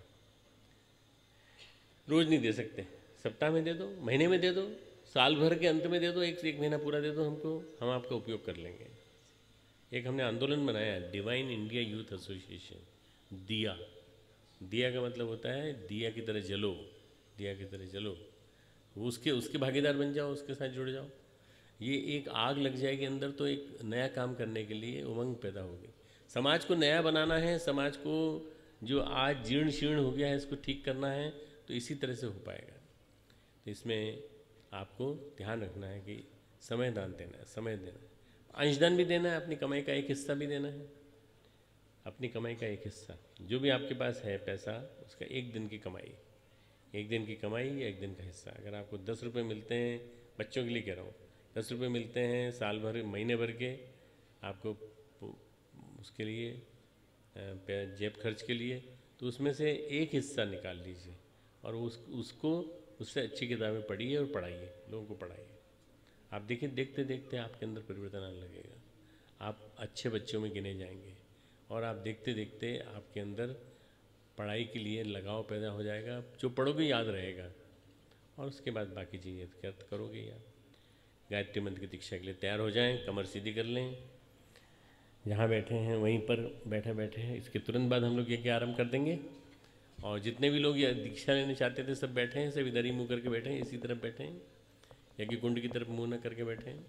रोज़ नहीं दे सकते, सप्ताह में दे दो, महीने में दे दो, साल भर के अंत में दे दो, एक से एक महीना पूरा दे दो हमको, हम आपका उपयोग कर लेंगे। एक हमने आंदोलन बनाया, डिवाइन इंडिया यूथ एसोसिएशन, दिया। दिया का मतलब होता है दिया की तरह जलो, दिया की तरह जलो, उसके उसके भागीदार बन जाओ, उसके साथ जुड़ जाओ। ये एक आग लग जाएगी अंदर तो एक नया काम करने के लिए उमंग पैदा होगी। समाज को नया बनाना है, समाज को जो आज जीर्ण शीर्ण हो गया है इसको ठीक करना है, तो इसी तरह से हो पाएगा। तो इसमें आपको ध्यान रखना है कि समय दान देना है, समय देना है, अंशदान भी देना है, अपनी कमाई का एक हिस्सा भी देना है। अपनी कमाई का एक हिस्सा, जो भी आपके पास है पैसा, उसका एक दिन की कमाई, एक दिन की कमाई या एक दिन का हिस्सा। अगर आपको दस रुपये मिलते हैं, बच्चों के लिए कह रहा हूँ, दस रुपये मिलते हैं साल भर, महीने भर के, आपको उसके लिए जेब खर्च के लिए, तो उसमें से एक हिस्सा निकाल लीजिए और उस उसको उससे अच्छी किताबें पढ़िए और पढ़ाइए, लोगों को पढ़ाइए। आप देखिए देखते देखते आपके अंदर परिवर्तन आने लगेगा, आप अच्छे बच्चों में गिने जाएंगे और आप देखते देखते आपके अंदर पढ़ाई के लिए लगाव पैदा हो जाएगा। जो पढ़ोगे याद रहेगा और उसके बाद बाकी चीज़ें करत करोगे ही आप। गायत्री मंत्र की दीक्षा के लिए तैयार हो जाएं, कमर सीधी कर लें, जहाँ बैठे हैं वहीं पर बैठे बैठे हैं। इसके तुरंत बाद हम लोग यज्ञ आरंभ कर देंगे और जितने भी लोग ये दीक्षा लेने चाहते थे सब बैठे हैं, सब इधर ही मुँह करके बैठे हैं, इसी तरफ बैठे हैं, यज्ञ कुंड की तरफ मुँह न करके बैठे हैं।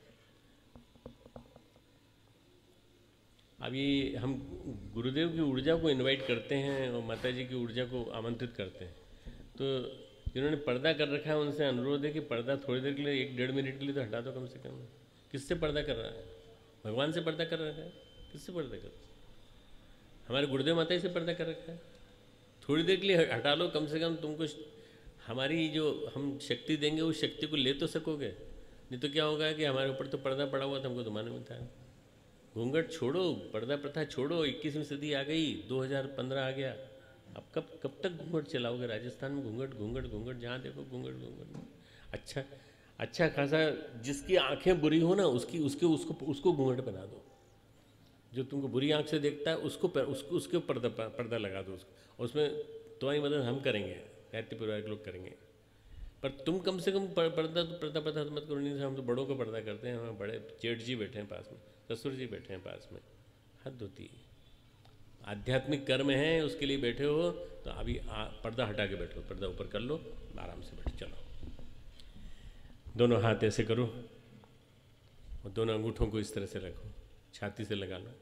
अब ये हम गुरुदेव की ऊर्जा को इनवाइट करते हैं और माता जी की ऊर्जा को आमंत्रित करते हैं। तो जिन्होंने पर्दा कर रखा है उनसे अनुरोध है कि पर्दा थोड़ी देर के लिए, एक डेढ़ मिनट के लिए तो हटा दो कम से कम। किससे पर्दा कर रहा है? भगवान से पर्दा कर रखा है? किससे पर्दा कर रहा है? हमारे गुरुदेव माता जी से पर्दा कर रखा है। थोड़ी देर के लिए हटा लो कम से कम, तुमको हमारी जो हम शक्ति देंगे उस शक्ति को ले तो सकोगे। नहीं तो क्या होगा कि हमारे ऊपर तो पर्दा पड़ा हुआ था, हमको तो मालूम नहीं था। घूंघट छोड़ो, पर्दा प्रथा छोड़ो, इक्कीसवीं सदी आ गई, दो हज़ार पंद्रह आ गया। अब कब कब तक घूंघट चलाओगे? राजस्थान में घूंघट घूंघट घूंघट, जहाँ देखो घूंघट घूंघट। अच्छा अच्छा खासा जिसकी आंखें बुरी हो ना, उसकी उसके उसको उसको घूंघट बना दो। जो तुमको बुरी आंख से देखता है उसको उसको उसके पर्दा पर्दा लगा दो उसको, उसमें तुम्हारी मदद हम करेंगे, गायत्री परिवार के लोग करेंगे। पर तुम कम से कम पर्दा पर्दा पर्दा मत करो। नहीं, हम तो बड़ों का पर्दा करते हैं। हमारे बड़े जेठ जी बैठे हैं पास में, ससुर जी बैठे हैं पास में, हद होती है। आध्यात्मिक कर्म है, उसके लिए बैठे हो तो अभी आ, पर्दा हटा के बैठो, पर्दा ऊपर कर लो, आराम से बैठो। चलो, दोनों हाथ ऐसे करो और दोनों अंगूठों को इस तरह से रखो, छाती से लगा लो।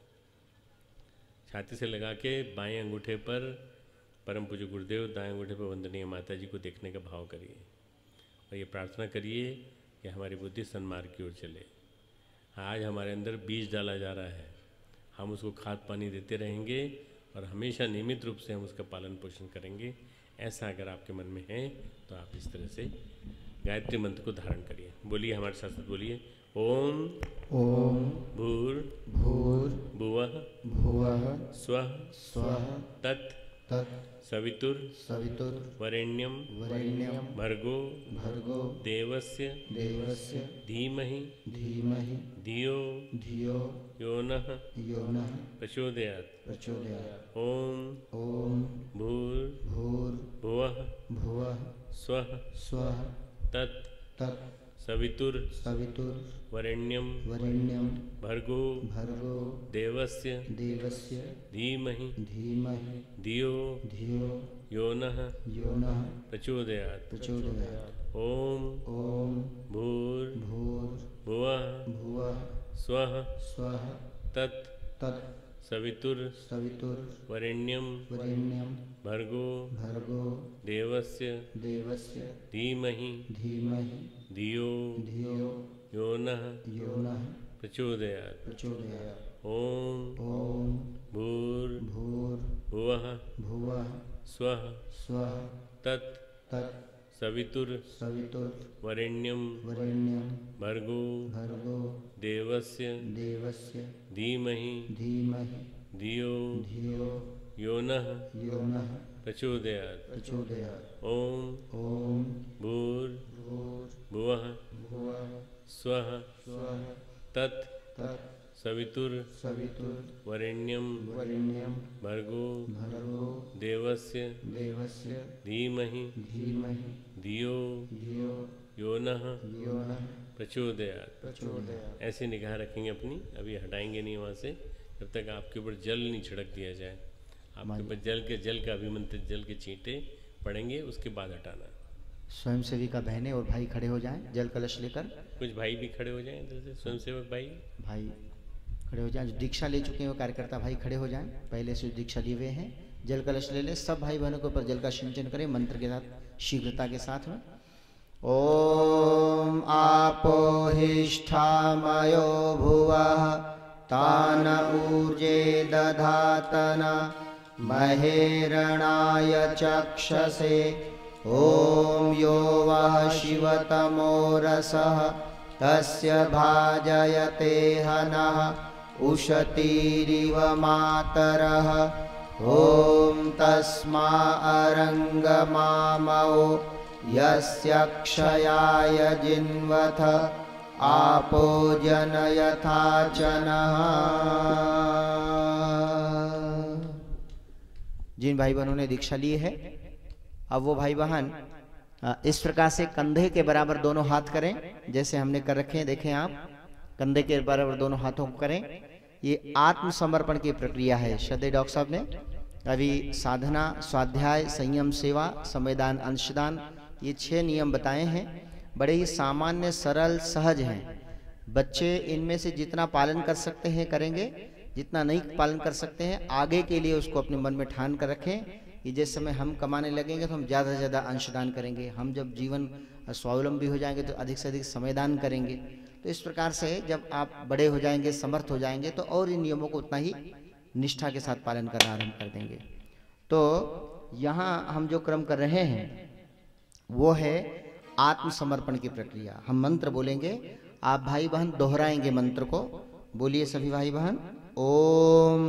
छाती से लगा के बाएं अंगूठे पर परम पूज्य गुरुदेव, दाएं अंगूठे पर वंदनीय माता जी को देखने का भाव करिए और ये प्रार्थना करिए कि हमारी बुद्धि सन्मार्ग की ओर चले। आज हमारे अंदर बीज डाला जा रहा है, हम उसको खाद पानी देते रहेंगे और हमेशा नियमित रूप से हम उसका पालन पोषण करेंगे। ऐसा अगर आपके मन में है तो आप इस तरह से गायत्री मंत्र को धारण करिए। बोलिए हमारे साथ साथ बोलिए, ओम ओम भूर भूर भुवः भुवः स्वः स्वः तत् तत् सवितुर सवितुर वरेण्यं वरेण्यं भर्गो भर्गो देवस्य देवस्य धीमहि धीमहि धियो धियो यो नः यो नः प्रचोदयात्। प्रचोदयात्। ओम ओम भूर भूर भुवः भुवः स्वः स्वः तत् तत् सवितुर सवितुर वरेण्यं वरेण्यं भर्गो भर्गो देवस्य देवस्य धीमहि धीमहि धियो धियो यो नः यो नः प्रचोदयात्। प्रचोदयात्। ओम ओम भूर भूर भुवः भुवः स्वः स्वः तत् तत् सवितुर सवितुर वरेण्यं वरेण्यं भर्गो भर्गो देवस्य देवस्य धीमहि धीमहि धियो धियो यो नः यो नः प्रचोदयात्। प्रचोदयात्। ओम ओम भूर भूर भुवः भुवः स्वः स्वः तत् तत् सवितुर सवितुर वरेण्यम वरेण्यं भर्गो भर्गो देवस्य देवस्य धीमहि धीमहि धियो धियो यो नः यो नः प्रचोदयात्। प्रचोदयात्। ओम ॐ भूर्भुवः भुवः स्वः स्वः तत् तत् सवितुर सवितुर वरेण्यम वरेण्यं भर्गो भर्गो देवस्य देवस्य धीमहि धीमहि धियो धियो यो नः यो नः प्रचोदयात्। प्रचोदयात्। ऐसे निगाह रखेंगे अपनी, अभी हटाएंगे नहीं वहाँ से जब तक आपके ऊपर जल नहीं छिड़क दिया जाए। आपके ऊपर जल के जल का अभिमंत्रित जल के छींटे पड़ेंगे, उसके बाद हटाना। स्वयं सेविका बहनें और भाई खड़े हो जाएं जल कलश लेकर। कुछ भाई भी खड़े हो जाएं इधर से, स्वयंसेवक भाई भाई खड़े हो जाएं, जो दीक्षा ले चुके हैं वो कार्यकर्ता भाई खड़े हो जाएं, पहले से जो दीक्षा लिए हुए हैं जल कलश ले लें। सब भाई बहनों के ऊपर जल का सिंचन करें मंत्र के साथ, शीघ्रता के साथ में। ओम आपोहिष्ठामयो भुवः तान ऊर्जे दधातन महेरणाय चक्षसे। ओम यो वः शिवतमो रसः तस्य भाजयते हनः उशतीरिव मातरः। ओम तस्मा अरंगमामो यस्य क्षयाय जिन्वथ आपो जनयथा चनः। जिन भाई बहनों ने दीक्षा ली है, अब वो भाई बहन इस प्रकार से कंधे के बराबर दोनों हाथ करें, जैसे हमने कर रखे हैं, देखें आप, कंधे के बराबर दोनों हाथों को करें। ये आत्मसमर्पण की प्रक्रिया है। श्रद्धेय डॉक्टर साहब ने अभी साधना, स्वाध्याय, संयम, सेवा, संवेदान, अंशदान, ये छह नियम बताए हैं। बड़े ही सामान्य, सरल, सहज हैं। बच्चे इनमें से जितना पालन कर सकते हैं करेंगे, जितना नहीं पालन कर सकते हैं आगे के लिए उसको अपने मन में ठान कर रखें कि जिस समय हम कमाने लगेंगे तो हम ज़्यादा से ज़्यादा अंशदान करेंगे, हम जब जीवन स्वावलंबी हो जाएंगे तो अधिक से अधिक समयदान करेंगे। तो इस प्रकार से जब आप बड़े हो जाएंगे, समर्थ हो जाएंगे, तो और इन नियमों को उतना ही निष्ठा के साथ पालन करना आरंभ कर देंगे। तो यहाँ हम जो क्रम कर रहे हैं वो है आत्मसमर्पण की प्रक्रिया। हम मंत्र बोलेंगे, आप भाई बहन दोहराएंगे मंत्र को। बोलिए सभी भाई बहन। ओम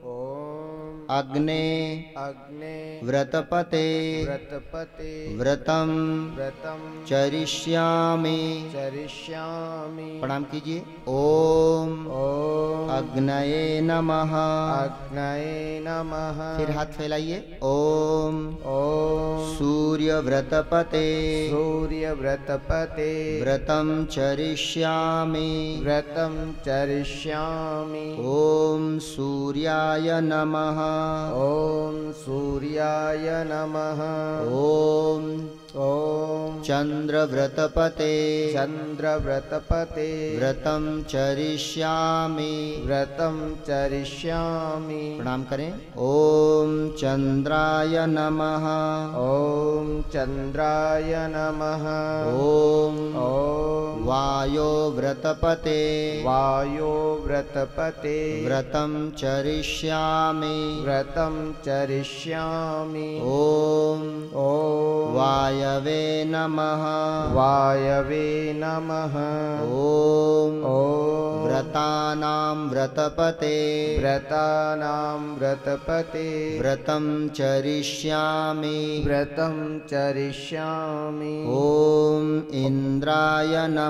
अग्ने अग्ने व्रतपते व्रतपते व्रतम व्रतम चरिष्यामि। चरिष्यामि। प्रणाम कीजिए। ओम ओम अग्नये नमः। अग्नये नमः। फिर हाथ फैलाइए। ओम ओम सूर्य व्रतपते सूर्य व्रतपते व्रतम चरिष्यामि। व्रतम चरिष्यामि। ओम सूर्याय नमः। ओम सूर्याय नमः। ओम ओम चंद्र व्रतपते चंद्र व्रतपते व्रतम चरिष्यामि। व्रतम चरिष्यामि। प्रणाम करें। ओम चंद्राय नमः। ओम चंद्राय नमः। ओम ओम वायो व्रतपते वायो व्रतपते व्रतम चरिष्यामि। व्रतम चरिष्यामि। ओम ओम वायवे नमः। वायवे नमः। ओम ओम व्रतानां व्रतपते व्रतानां व्रतपते व्रतम चरिष्यामि। व्रतं चरिष्यामि। ओम इंद्राय नमः।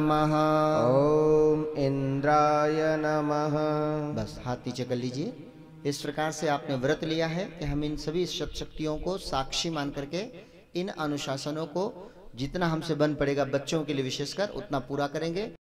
ओम इंद्राय नमः। बस हाथ नीचे कर लीजिए। इस प्रकार से आपने व्रत लिया है कि हम इन सभी शक्तियों को साक्षी मान करके इन अनुशासनों को जितना हमसे बन पड़ेगा बच्चों के लिए विशेषकर उतना पूरा करेंगे।